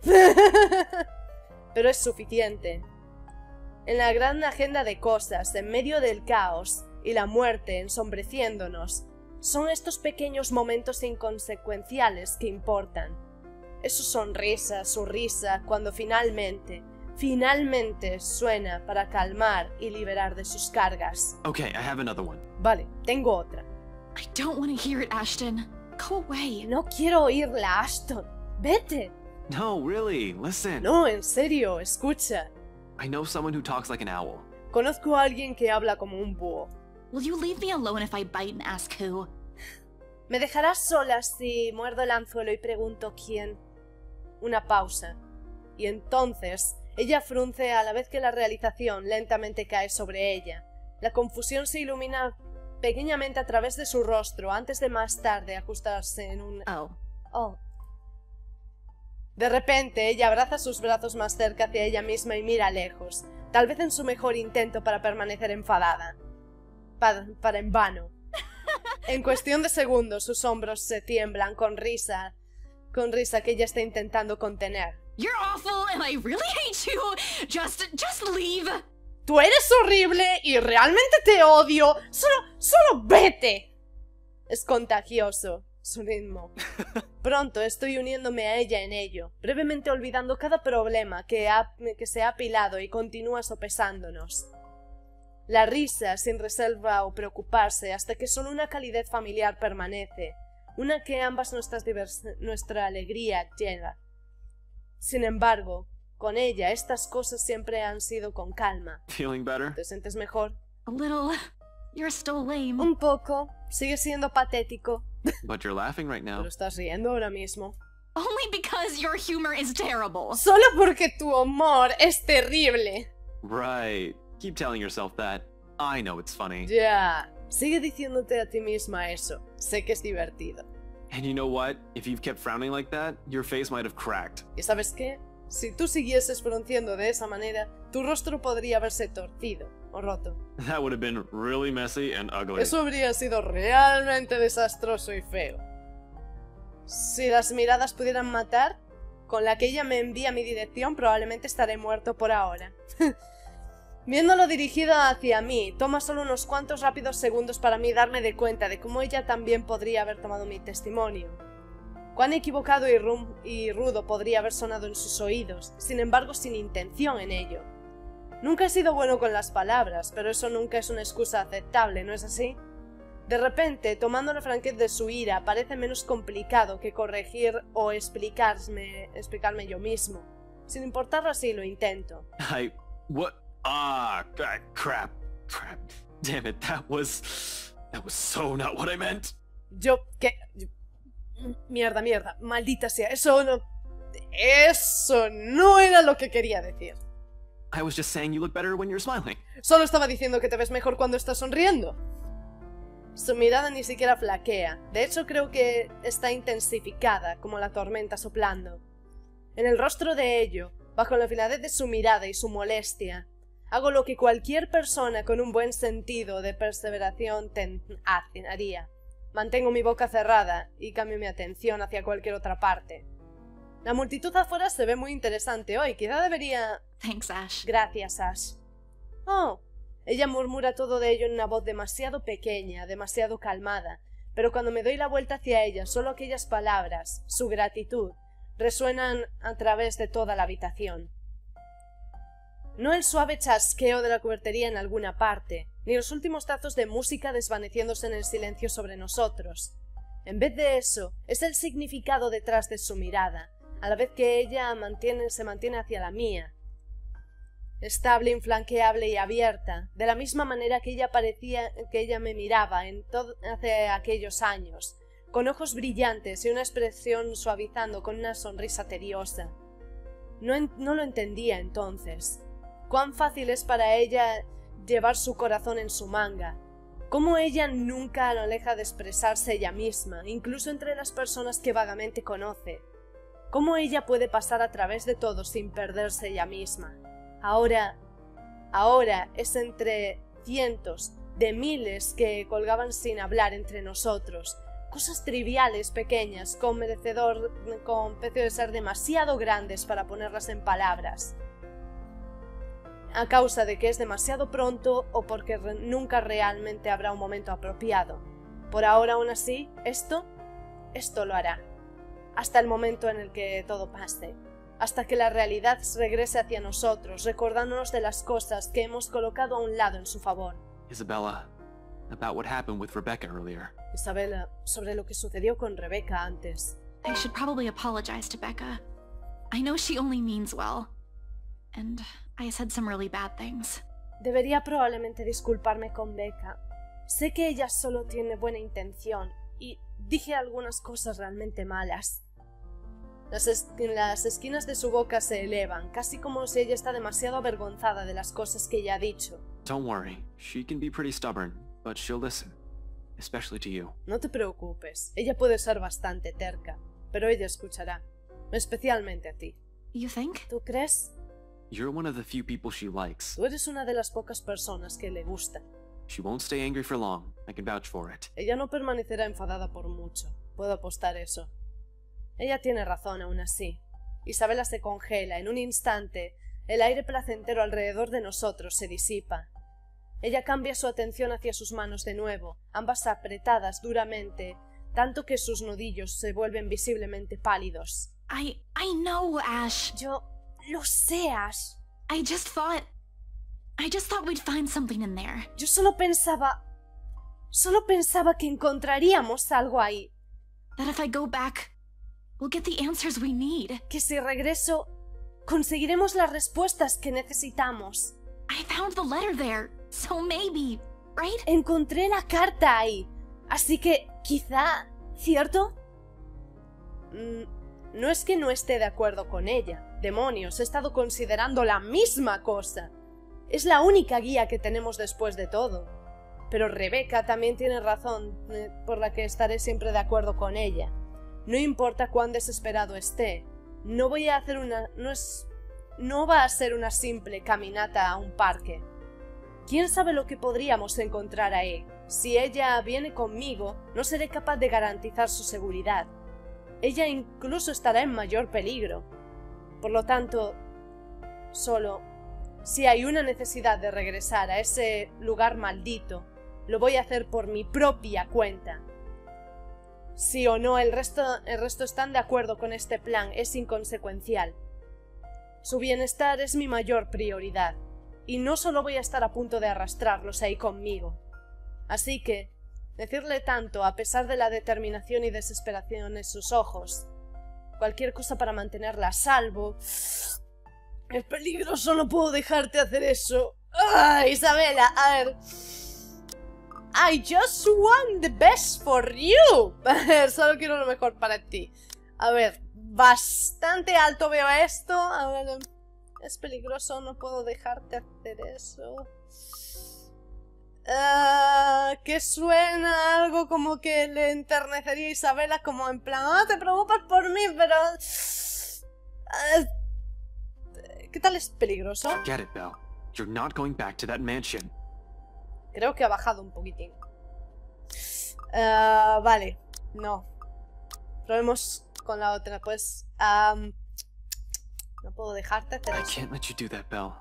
Pero es suficiente. En la gran agenda de cosas, en medio del caos y la muerte ensombreciéndonos, son estos pequeños momentos inconsecuenciales que importan. Es su sonrisa, su risa, cuando finalmente, finalmente suena para calmar y liberar de sus cargas. Okay, I have another one. Vale, tengo otra. I don't want to hear it, Ashton. Go away. No quiero oírla, Ashton. Vete. No, really, listen. No, en serio, escucha. I know someone who talks like an owl. Conozco a alguien que habla como un búho. Will you leave me alone if I bite and ask who? ¿Me dejarás sola si muerdo el anzuelo y pregunto quién? Una pausa. Y entonces, ella frunce a la vez que la realización lentamente cae sobre ella. La confusión se ilumina pequeñamente a través de su rostro antes de más tarde ajustarse en un... Oh. Oh. De repente, ella abraza sus brazos más cerca hacia ella misma y mira lejos, tal vez en su mejor intento para permanecer enfadada. Pa- para en vano. En cuestión de segundos, sus hombros se tiemblan con risa, con risa que ella está intentando contener. You're awful and I really hate you. Just, just leave. ¡Tú eres horrible y realmente te odio! ¡Solo, solo vete! Es contagioso, su ritmo. Pronto estoy uniéndome a ella en ello, brevemente olvidando cada problema que, ha, que se ha apilado y continúa sopesándonos. La risa sin reserva o preocuparse hasta que solo una calidez familiar permanece, una que ambas nuestras divers nuestra alegría llega. Sin embargo, con ella estas cosas siempre han sido con calma. Feeling better? ¿Te sientes mejor? A little. You're still lame. Un poco. Sigue siendo patético. But you're laughing right now. Pero estás riendo ahora mismo. Only because your humor is terrible. Solo porque tu humor es terrible. Right. Keep telling yourself that. I know it's funny. Ya. Sigue diciéndote a ti misma eso. Sé que es divertido. And you know what? If you've kept frowning like that, your face might have cracked. ¿Y sabes qué? Si tú siguieses frunciendo de esa manera, tu rostro podría haberse torcido o roto. That would have been really messy and ugly. Eso habría sido realmente desastroso y feo. Si las miradas pudieran matar, con la que ella me envía mi dirección, probablemente estaré muerto por ahora. Viéndolo dirigido hacia mí, toma solo unos cuantos rápidos segundos para mí darme de cuenta de cómo ella también podría haber tomado mi testimonio. Cuán equivocado y, rum y rudo podría haber sonado en sus oídos, sin embargo sin intención en ello. Nunca he sido bueno con las palabras, pero eso nunca es una excusa aceptable, ¿no es así? De repente, tomando la franqueza de su ira, parece menos complicado que corregir o explicarme, explicarme yo mismo. Sin importarlo así, lo intento. I... what? Ah, ah, crap. Crap. Damn it, that was... That was so not what I meant. Yo... ¿qué? Yo- Mierda, mierda. Maldita sea. Eso no... Eso no era lo que quería decir. I was just saying you look better when you're smiling. Solo estaba diciendo que te ves mejor cuando estás sonriendo. Su mirada ni siquiera flaquea. De hecho, creo que está intensificada, como la tormenta soplando. En el rostro de ello, bajo la afiladez de su mirada y su molestia, hago lo que cualquier persona con un buen sentido de perseveración ten haría. Mantengo mi boca cerrada y cambio mi atención hacia cualquier otra parte. La multitud afuera se ve muy interesante hoy. Quizá debería... Thanks, Ash. Gracias, Ash. Oh, ella murmura todo de ello en una voz demasiado pequeña, demasiado calmada, pero cuando me doy la vuelta hacia ella, solo aquellas palabras, su gratitud, resuenan a través de toda la habitación. No el suave chasqueo de la cubertería en alguna parte, ni los últimos trazos de música desvaneciéndose en el silencio sobre nosotros. En vez de eso, es el significado detrás de su mirada, a la vez que ella mantiene, se mantiene hacia la mía. Estable, inflanqueable y abierta, de la misma manera que ella parecía que ella me miraba en todo, hace aquellos años, con ojos brillantes y una expresión suavizando con una sonrisa teriosa. No, en, no lo entendía entonces. Cuán fácil es para ella llevar su corazón en su manga. Cómo ella nunca no deja de expresarse ella misma, incluso entre las personas que vagamente conoce. Cómo ella puede pasar a través de todo sin perderse ella misma. Ahora, ahora es entre cientos de miles que colgaban sin hablar entre nosotros. Cosas triviales, pequeñas, con merecedor, con precio de ser demasiado grandes para ponerlas en palabras. A causa de que es demasiado pronto o porque re- nunca realmente habrá un momento apropiado. Por ahora, aún así, esto, esto lo hará. Hasta el momento en el que todo pase. Hasta que la realidad regrese hacia nosotros, recordándonos de las cosas que hemos colocado a un lado en su favor. Isabella, about what happened with Rebecca earlier. Isabela, sobre lo que sucedió con Rebecca antes. I should probably apologize to Becca. I know she only means well. And I said some really bad things. Debería probablemente disculparme con Becca. Sé que ella solo tiene buena intención, y dije algunas cosas realmente malas. Las, es las esquinas de su boca se elevan, casi como si ella está demasiado avergonzada de las cosas que ella ha dicho. Don't worry, she can be pretty stubborn, but she'll listen, especially to you. No te preocupes, ella puede ser bastante terca, pero ella escuchará, especialmente a ti. You think? ¿Tú crees? You're one of the few people she likes. Tú eres una de las pocas personas que le gustan. She won't stay angry for long, I can vouch for it. Ella no permanecerá enfadada por mucho, puedo apostar eso. Ella tiene razón aún así. Isabela se congela. En un instante, el aire placentero alrededor de nosotros se disipa. Ella cambia su atención hacia sus manos de nuevo, ambas apretadas duramente, tanto que sus nudillos se vuelven visiblemente pálidos. I... I know, Ash. Yo... lo sé, Ash. I just thought... I just thought we'd find something in there. Yo solo pensaba... Solo pensaba que encontraríamos algo ahí. That if I go back, we'll get the answers we need. Que si regreso, conseguiremos las respuestas que necesitamos. I found the letter there, so maybe, right? Encontré la carta ahí. Así que, quizá... ¿Cierto? Mm, no es que no esté de acuerdo con ella. Demonios, he estado considerando la misma cosa. Es la única guía que tenemos después de todo. Pero Rebecca también tiene razón, eh, por la que estaré siempre de acuerdo con ella. No importa cuán desesperado esté, no voy a hacer una... no es... no va a ser una simple caminata a un parque. ¿Quién sabe lo que podríamos encontrar ahí? Si ella viene conmigo, no seré capaz de garantizar su seguridad. Ella incluso estará en mayor peligro. Por lo tanto, solo... si hay una necesidad de regresar a ese lugar maldito, lo voy a hacer por mi propia cuenta. Sí o no, el resto, el resto están de acuerdo con este plan, es inconsecuencial. Su bienestar es mi mayor prioridad. y no solo voy a estar a punto de arrastrarlos ahí conmigo. Así que, decirle tanto a pesar de la determinación y desesperación en sus ojos, cualquier cosa para mantenerla a salvo... Es peligroso, no puedo dejarte hacer eso. ¡Ah, Isabela! A ver... I just want the best for you. Solo quiero lo mejor para ti. A ver, bastante alto veo esto. A ver, es peligroso, no puedo dejarte hacer eso. Uh, que suena algo como que le enternecería a Isabela, como en plan, ah, te preocupas por mí, pero... Uh, ¿Qué tal es peligroso? Get it, Belle. You're not going back to that mansion. Creo que ha bajado un poquitín. Uh, vale, no. Probemos con la otra, pues... Um, no puedo dejarte hacer I eso. can't let you do that, Belle.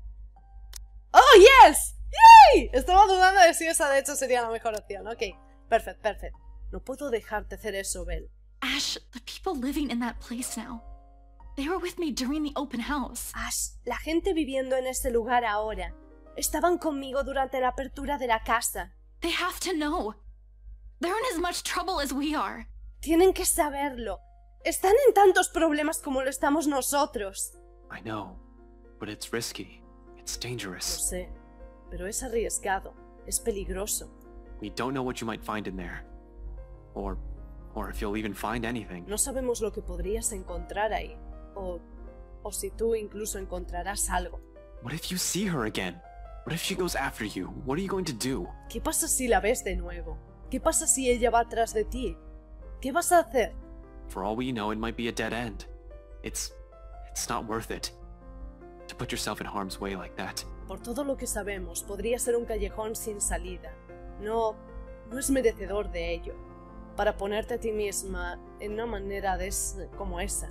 ¡Oh, yes! ¡Yay! Estaba dudando de si esa de hecho sería la mejor opción. Ok, perfecto, perfecto. No puedo dejarte hacer eso, Belle. Ash, the people living in that place now. They were with me during the open house. Ash, la gente viviendo en este lugar ahora estaban conmigo durante la apertura de la casa. They have to know. They're in as much trouble as we are. Tienen que saberlo. Están en tantos problemas como lo estamos nosotros. I know, but it's risky. It's Lo dangerous. sé, pero es arriesgado. Es peligroso. We don't know what you might find in there. Or, or if you'll even find anything. No sabemos lo que podrías encontrar ahí. O, o si tú incluso encontrarás algo. What if you see her again? What if she goes after you? What are you going to do? ¿Qué pasa si la ves de nuevo? ¿Qué pasa si ella va atrás de ti? ¿Qué vas a hacer? For all we know, it might be a dead end. It's... it's not worth it. To put yourself in harm's way like that. Por todo lo que sabemos, podría ser un callejón sin salida. No... no es merecedor de ello. Para ponerte a ti misma en una manera de es- como esa.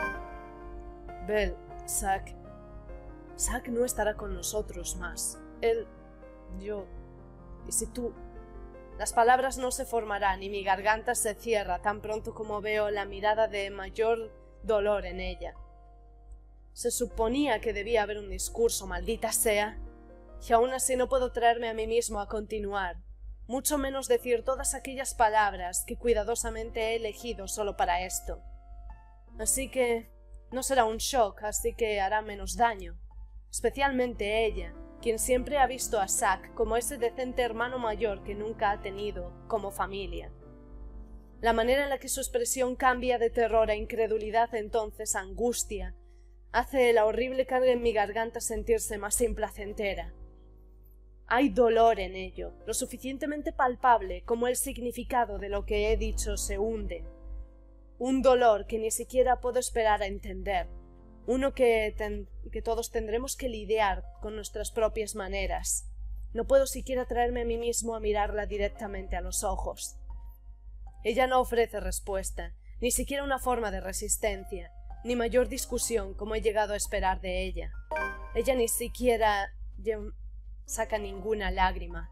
Belle, Zack... Zack no estará con nosotros más. Él... yo... y si tú... Las palabras no se formarán y mi garganta se cierra tan pronto como veo la mirada de mayor dolor en ella. Se suponía que debía haber un discurso, maldita sea, y aún así no puedo traerme a mí mismo a continuar, mucho menos decir todas aquellas palabras que cuidadosamente he elegido solo para esto. Así que no será un shock, así que hará menos daño, especialmente ella, quien siempre ha visto a Zack como ese decente hermano mayor que nunca ha tenido como familia. La manera en la que su expresión cambia de terror a incredulidad, entonces a angustia, hace la horrible carga en mi garganta sentirse más implacentera. Hay dolor en ello, lo suficientemente palpable como el significado de lo que he dicho se hunde. Un dolor que ni siquiera puedo esperar a entender. Uno que, ten- que todos tendremos que lidiar con nuestras propias maneras. No puedo siquiera traerme a mí mismo a mirarla directamente a los ojos. Ella no ofrece respuesta, ni siquiera una forma de resistencia, ni mayor discusión como he llegado a esperar de ella. Ella ni siquiera lle- saca ninguna lágrima.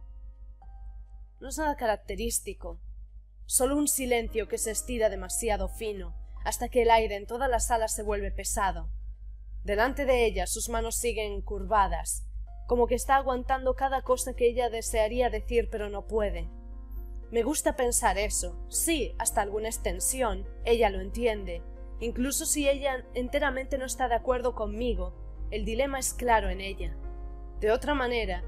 No es nada característico, solo un silencio que se estira demasiado fino, hasta que el aire en toda la sala se vuelve pesado. Delante de ella sus manos siguen curvadas, como que está aguantando cada cosa que ella desearía decir pero no puede. Me gusta pensar eso. Sí, hasta alguna extensión, ella lo entiende. Incluso si ella enteramente no está de acuerdo conmigo, el dilema es claro en ella. De otra manera,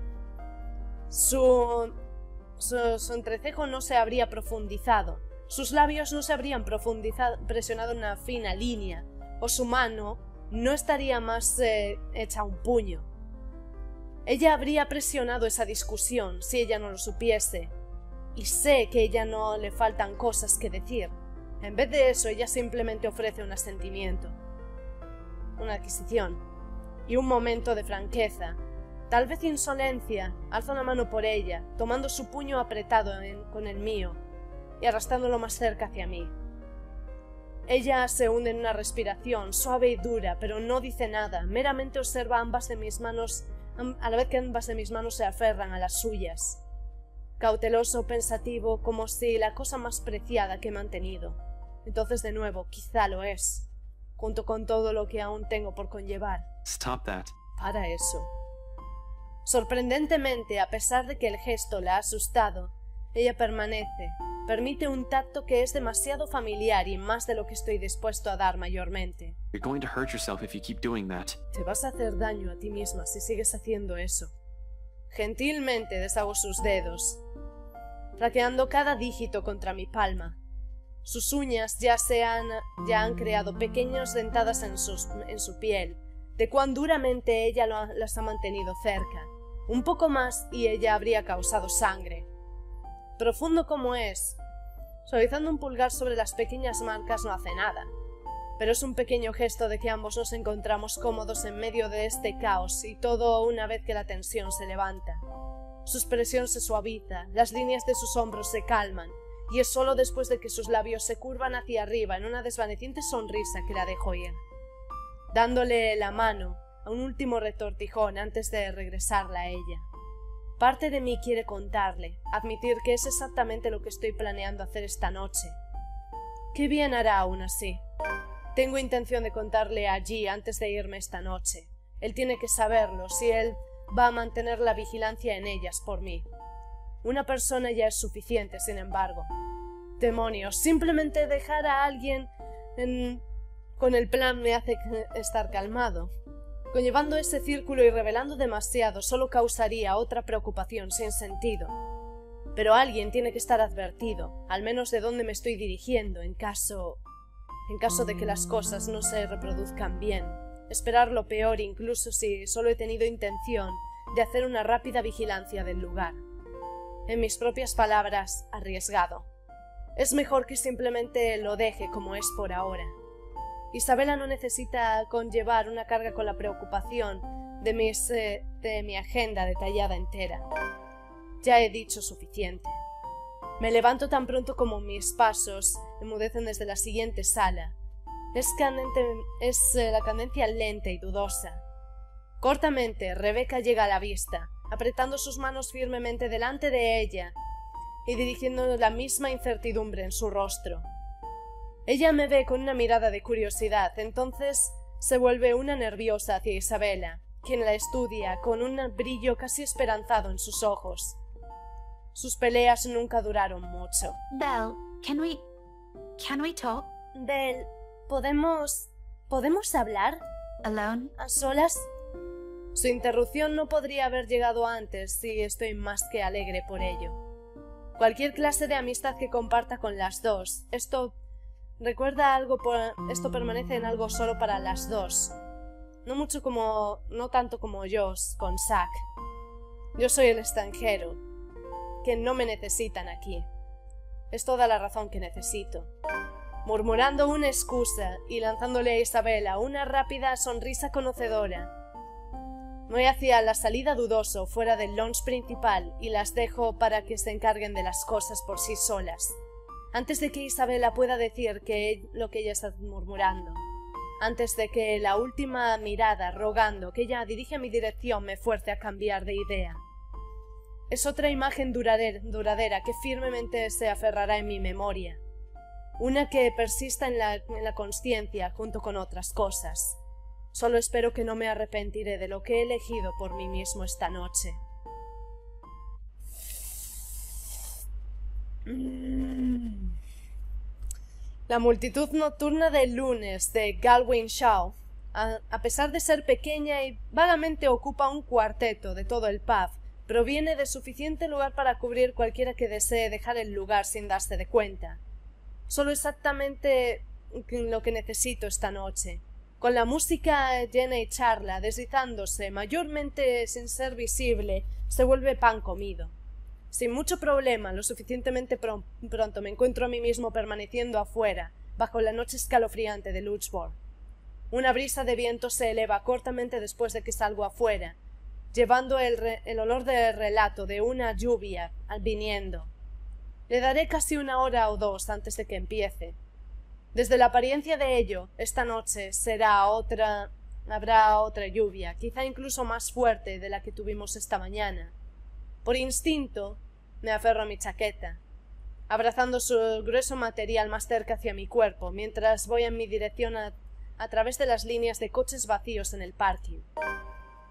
su, su, su entrecejo no se habría profundizado, sus labios no se habrían profundizado, presionado en una fina línea, o su mano no estaría más eh, hecha un puño. Ella habría presionado esa discusión si ella no lo supiese, y sé que a ella no le faltan cosas que decir. En vez de eso, ella simplemente ofrece un asentimiento, una adquisición, y un momento de franqueza, tal vez insolencia. Alza una mano por ella, tomando su puño apretado en- con el mío, y arrastrándolo más cerca hacia mí. Ella se hunde en una respiración suave y dura, pero no dice nada, meramente observa ambas de mis manos, a la vez que ambas de mis manos se aferran a las suyas. Cauteloso, pensativo, como si la cosa más preciada que he mantenido. Entonces de nuevo, quizá lo es, junto con todo lo que aún tengo por conllevar. Stop that. Para eso. Sorprendentemente, a pesar de que el gesto la ha asustado, ella permanece, permite un tacto que es demasiado familiar y más de lo que estoy dispuesto a dar mayormente. You're going to hurt yourself if you keep doing that. Te vas a hacer daño a ti misma si sigues haciendo eso. Gentilmente deshago sus dedos, fraqueando cada dígito contra mi palma. Sus uñas ya, se han, ya han creado pequeñas dentadas en, sus, en su piel, de cuán duramente ella lo, las ha mantenido cerca. Un poco más y ella habría causado sangre. Profundo como es, suavizando un pulgar sobre las pequeñas marcas no hace nada. Pero es un pequeño gesto de que ambos nos encontramos cómodos en medio de este caos y todo una vez que la tensión se levanta. Su expresión se suaviza, las líneas de sus hombros se calman, y es solo después de que sus labios se curvan hacia arriba en una desvaneciente sonrisa que la dejo ir, dándole la mano a un último retortijón antes de regresarla a ella. Parte de mí quiere contarle, admitir que es exactamente lo que estoy planeando hacer esta noche. Qué bien hará aún así. Tengo intención de contarle allí antes de irme esta noche. Él tiene que saberlo, si él va a mantener la vigilancia en ellas por mí. Una persona ya es suficiente, sin embargo. Demonios, simplemente dejar a alguien en... con el plan me hace estar calmado. Conllevando ese círculo y revelando demasiado solo causaría otra preocupación sin sentido. Pero alguien tiene que estar advertido, al menos de dónde me estoy dirigiendo, en caso... en caso de que las cosas no se reproduzcan bien. Esperar lo peor incluso si solo he tenido intención de hacer una rápida vigilancia del lugar. En mis propias palabras, arriesgado. Es mejor que simplemente lo deje como es por ahora. Isabela no necesita conllevar una carga con la preocupación de, mis, eh, de mi agenda detallada entera. Ya he dicho suficiente. Me levanto tan pronto como mis pasos enmudecen desde la siguiente sala. Es, candente, es eh, la cadencia lenta y dudosa. Cortamente, Rebeca llega a la vista, apretando sus manos firmemente delante de ella y dirigiendo la misma incertidumbre en su rostro. Ella me ve con una mirada de curiosidad, entonces se vuelve una nerviosa hacia Isabela, quien la estudia con un brillo casi esperanzado en sus ojos. Sus peleas nunca duraron mucho. Belle, can we... can we talk? Belle, ¿podemos... ¿podemos hablar? Alone? ¿A solas? Su interrupción no podría haber llegado antes si estoy más que alegre por ello. Cualquier clase de amistad que comparta con las dos, esto... recuerda algo por... esto permanece en algo solo para las dos. No mucho como... no tanto como yo con Zack. Yo soy el extranjero, que no me necesitan aquí. Es toda la razón que necesito. Murmurando una excusa y lanzándole a Isabela una rápida sonrisa conocedora, voy hacia la salida dudoso fuera del lounge principal y las dejo para que se encarguen de las cosas por sí solas, antes de que Isabela pueda decir que lo que ella está murmurando, antes de que la última mirada rogando que ella dirige a mi dirección me fuerce a cambiar de idea. Es otra imagen duradera, duradera que firmemente se aferrará en mi memoria, una que persista en la, en la consciencia junto con otras cosas. Solo espero que no me arrepentiré de lo que he elegido por mí mismo esta noche. La multitud nocturna del lunes de Galwin Shaw, a, a pesar de ser pequeña y vagamente ocupa un cuarteto de todo el pub, proviene de suficiente lugar para cubrir cualquiera que desee dejar el lugar sin darse de cuenta. Solo exactamente lo que necesito esta noche. Con la música llena y charla, deslizándose, mayormente sin ser visible, se vuelve pan comido. Sin mucho problema, lo suficientemente pr pronto me encuentro a mí mismo permaneciendo afuera, bajo la noche escalofriante de Lutchborg. Una brisa de viento se eleva cortamente después de que salgo afuera, llevando el, re el olor de relato de una lluvia al viniendo. Le daré casi una hora o dos antes de que empiece. Desde la apariencia de ello, esta noche será otra... habrá otra lluvia, quizá incluso más fuerte de la que tuvimos esta mañana. Por instinto, me aferro a mi chaqueta, abrazando su grueso material más cerca hacia mi cuerpo, mientras voy en mi dirección a, a través de las líneas de coches vacíos en el parking.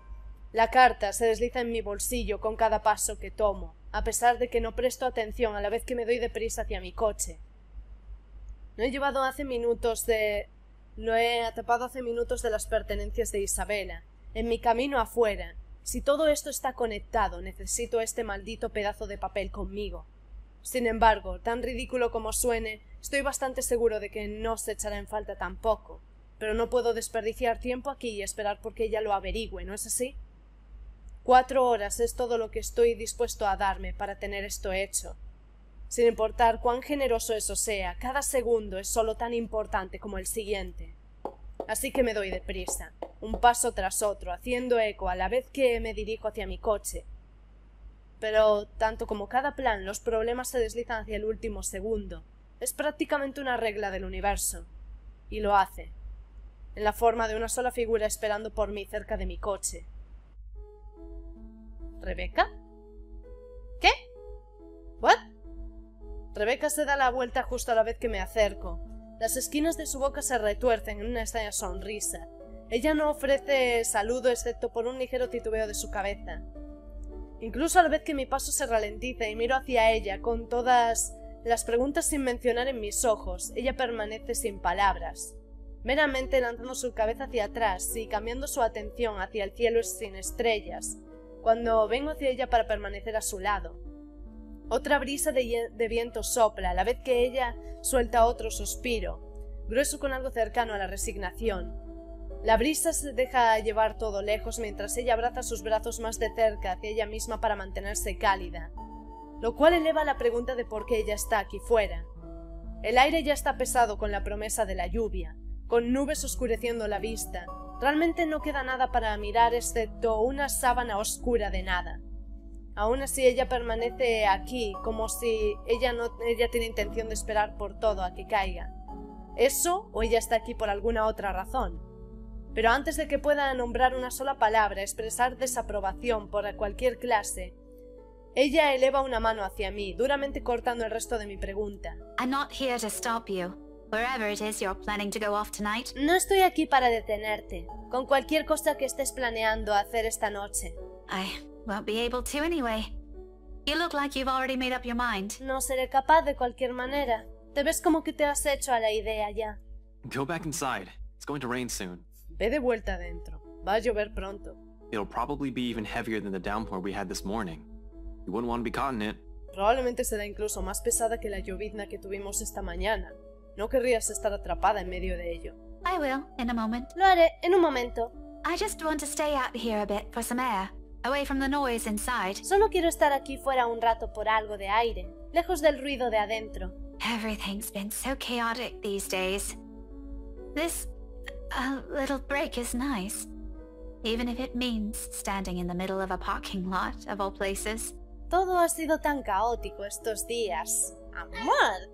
La carta se desliza en mi bolsillo con cada paso que tomo, a pesar de que no presto atención a la vez que me doy deprisa hacia mi coche. No he llevado hace minutos de... Lo he atrapado hace minutos de las pertenencias de Isabela, en mi camino afuera. Si todo esto está conectado, necesito este maldito pedazo de papel conmigo. Sin embargo, tan ridículo como suene, estoy bastante seguro de que no se echará en falta tampoco. Pero no puedo desperdiciar tiempo aquí y esperar porque ella lo averigüe, ¿no es así? Cuatro horas es todo lo que estoy dispuesto a darme para tener esto hecho. Sin importar cuán generoso eso sea, cada segundo es solo tan importante como el siguiente. Así que me doy deprisa, un paso tras otro, haciendo eco a la vez que me dirijo hacia mi coche. Pero, tanto como cada plan, los problemas se deslizan hacia el último segundo. Es prácticamente una regla del universo. Y lo hace, en la forma de una sola figura esperando por mí cerca de mi coche. ¿Rebeca? ¿Qué? ¿What? Rebeca se da la vuelta justo a la vez que me acerco. Las esquinas de su boca se retuercen en una extraña sonrisa. Ella no ofrece saludo excepto por un ligero titubeo de su cabeza. Incluso a la vez que mi paso se ralentiza y miro hacia ella con todas las preguntas sin mencionar en mis ojos, ella permanece sin palabras, meramente lanzando su cabeza hacia atrás y cambiando su atención hacia el cielo sin estrellas, cuando vengo hacia ella para permanecer a su lado. Otra brisa de, de viento sopla, a la vez que ella suelta otro suspiro, grueso con algo cercano a la resignación. La brisa se deja llevar todo lejos mientras ella abraza sus brazos más de cerca hacia ella misma para mantenerse cálida, lo cual eleva la pregunta de por qué ella está aquí fuera. El aire ya está pesado con la promesa de la lluvia, con nubes oscureciendo la vista. Realmente no queda nada para mirar excepto una sábana oscura de nada. Aún así ella permanece aquí, como si ella no ella tiene intención de esperar por todo a que caiga. Eso, o ella está aquí por alguna otra razón. Pero antes de que pueda nombrar una sola palabra, expresar desaprobación por cualquier clase, ella eleva una mano hacia mí, duramente cortando el resto de mi pregunta. I'm not here to stop you. Wherever it is you're planning to go off tonight. No estoy aquí para detenerte, con cualquier cosa que estés planeando hacer esta noche. I won't be able to anyway. You look like you've already made up your mind. No seré capaz de cualquier manera. Te ves como que te has hecho a la idea ya. Go back inside. It's going to rain soon. Ve de vuelta adentro. Va a llover pronto. It'll probably be even heavier than the downpour we had this morning. You wouldn't want to be caught in it. Probablemente será incluso más pesada que la llovizna que tuvimos esta mañana. No querrías estar atrapada en medio de ello. I will, in a moment. Lo haré en un momento. I just want to stay out here a bit for some air, away from the noise inside. Solo quiero estar aquí fuera un rato por algo de aire, lejos del ruido de adentro. Everything's been so chaotic these days. This uh, little break is nice, even if it means standing in the middle of a parking lot, of all places. Todo ha sido tan caótico estos días. Amor.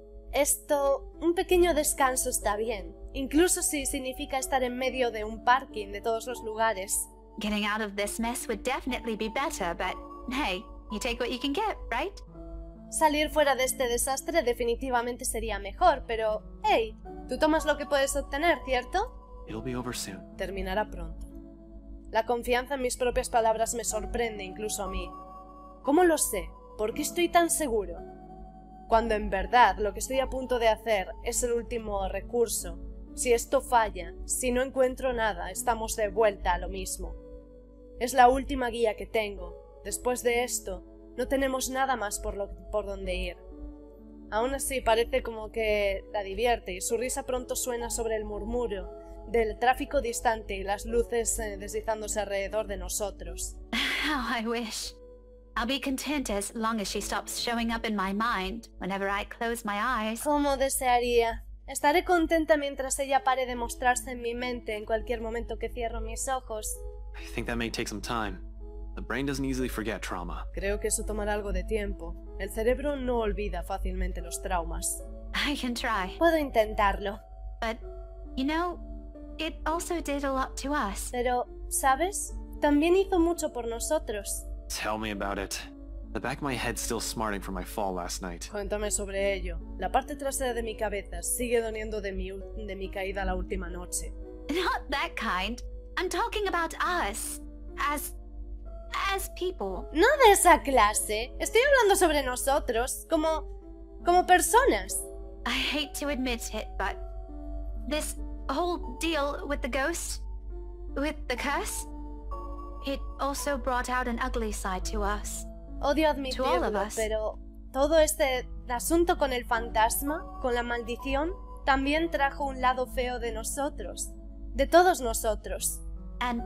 Esto, un pequeño descanso está bien, incluso si significa estar en medio de un parking de todos los lugares. Getting out of this mess would definitely be better, but hey, you take what you can get, right? Salir fuera de este desastre definitivamente sería mejor, pero hey, tú tomas lo que puedes obtener, ¿cierto? It'll be over soon. Terminará pronto. La confianza en mis propias palabras me sorprende incluso a mí. ¿Cómo lo sé? ¿Por qué estoy tan seguro? Cuando en verdad lo que estoy a punto de hacer es el último recurso. Si esto falla, si no encuentro nada, estamos de vuelta a lo mismo. Es la última guía que tengo. Después de esto, no tenemos nada más por, lo, por donde ir. Aún así, parece como que la divierte y su risa pronto suena sobre el murmullo del tráfico distante y las luces eh, deslizándose alrededor de nosotros. How I wish. I'll be content as long as she stops showing up in my mind whenever I close my eyes. Como desearía. Estaré contenta mientras ella pare de mostrarse en mi mente en cualquier momento que cierro mis ojos. I think that may take some time. The brain doesn't easily forget trauma. Creo que eso tomará algo de tiempo. El cerebro no olvida fácilmente los traumas. I can try. Puedo intentarlo. But, you know, it also did a lot to us. Pero, ¿sabes? También hizo mucho por nosotros. Tell me about it. The back of my head's still smarting from my fall last night. Cuéntame sobre ello. La parte trasera de mi cabeza sigue doliendo de mi, de mi caída la última noche. Not that kind. I'm talking about us. as... as people. No de esa clase. Estoy hablando sobre nosotros, como... como personas. I hate to admit it, but this whole deal with the ghost, with the curse, it also brought out an ugly side to us. Odio To all of admitirlo, us. pero todo este asunto con el fantasma, con la maldición, también trajo un lado feo de nosotros, de todos nosotros. And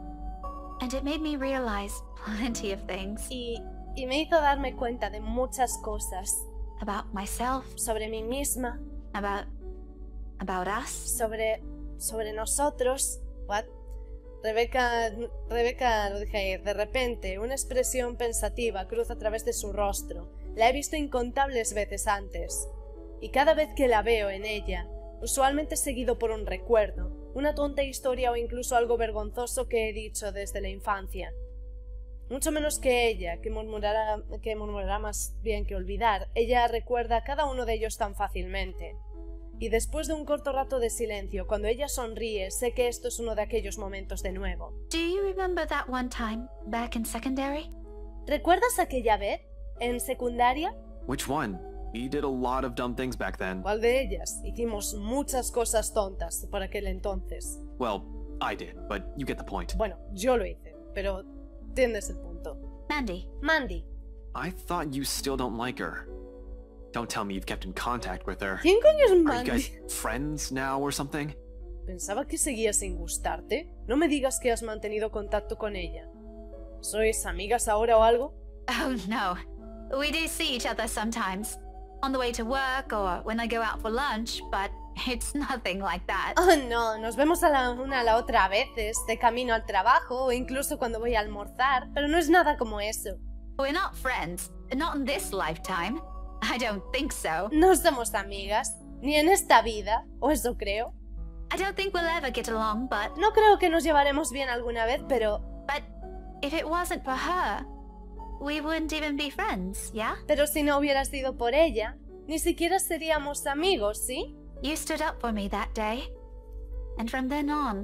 and it made me realize plenty of things Y, y me hizo darme cuenta de muchas cosas about myself, sobre mí misma, about about us. sobre, sobre nosotros. What? Rebeca, Rebeca lo dije ayer. De repente, una expresión pensativa cruza a través de su rostro. La he visto incontables veces antes. Y cada vez que la veo en ella, usualmente seguido por un recuerdo, una tonta historia o incluso algo vergonzoso que he dicho desde la infancia. Mucho menos que ella, que murmurará, que murmurará más bien que olvidar, ella recuerda cada uno de ellos tan fácilmente. Y después de un corto rato de silencio, cuando ella sonríe, sé que esto es uno de aquellos momentos de nuevo. Do you remember that one time back in secondary? ¿Recuerdas aquella vez? ¿En secundaria? Which one? We did a lot of dumb things back then. ¿Cuál de ellas? Hicimos muchas cosas tontas por aquel entonces. Well, I did, but you get the point. Bueno, yo lo hice, pero entiendes el punto. Mandy, Mandy. I thought you still don't like her. Don't tell me you've kept in contact with her. ¿Quién coño es Are you Mandy? guys friends now or something? Pensaba que seguía sin gustarte. No me digas que has mantenido contacto con ella. ¿Sois amigas ahora o algo? oh no. We do see each other sometimes. On the way to work or when I go out for lunch, but it's nothing like that. Oh no, nos vemos a la una a la otra a veces, de camino al trabajo o incluso cuando voy a almorzar, pero no es nada como eso. We're not friends. Not in this lifetime. I don't think so. No somos amigas, ni en esta vida, o eso creo. I don't think we'll ever get along, but No creo que nos llevaremos bien alguna vez, pero... but if it wasn't for her, we wouldn't even be friends, yeah? Pero si no hubiera sido por ella, ni siquiera seríamos amigos, ¿sí? You stood up for me that day. And from then on,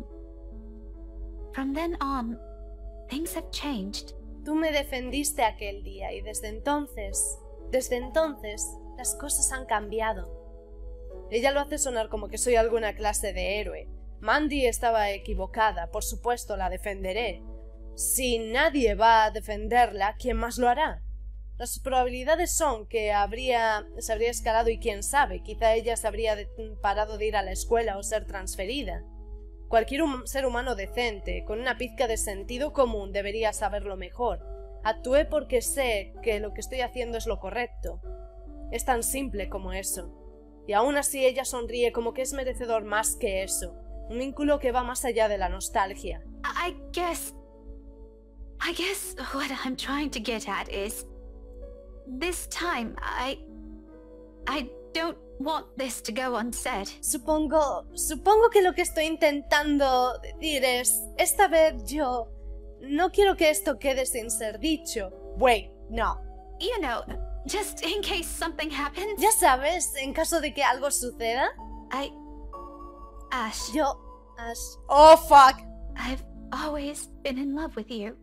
from then on, things have changed. Tú me defendiste aquel día y desde entonces, desde entonces, las cosas han cambiado. Ella lo hace sonar como que soy alguna clase de héroe. Mandy estaba equivocada, por supuesto la defenderé. Si nadie va a defenderla, ¿quién más lo hará? Las probabilidades son que habría, se habría escalado y quién sabe, quizá ella se habría de- parado de ir a la escuela o ser transferida. Cualquier hum- ser humano decente, con una pizca de sentido común, debería saberlo mejor. Actué porque sé que lo que estoy haciendo es lo correcto. Es tan simple como eso. Y aún así ella sonríe como que es merecedor más que eso. Un vínculo que va más allá de la nostalgia. I guess. I guess what I'm trying to get at is. This time, I. I don't want this to go unsaid. Supongo... Supongo que lo que estoy intentando decir es... Esta vez yo... No quiero que esto quede sin ser dicho. Wait, no. You know, just in case something happens. Ya sabes, en caso de que algo suceda... I. Ash, Yo... Ash... Oh, fuck. I've always been in love with you.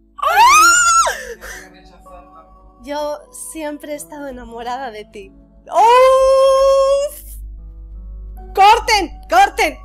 Yo siempre he estado enamorada de ti. ¡Oh! ¡Corten! ¡Corten!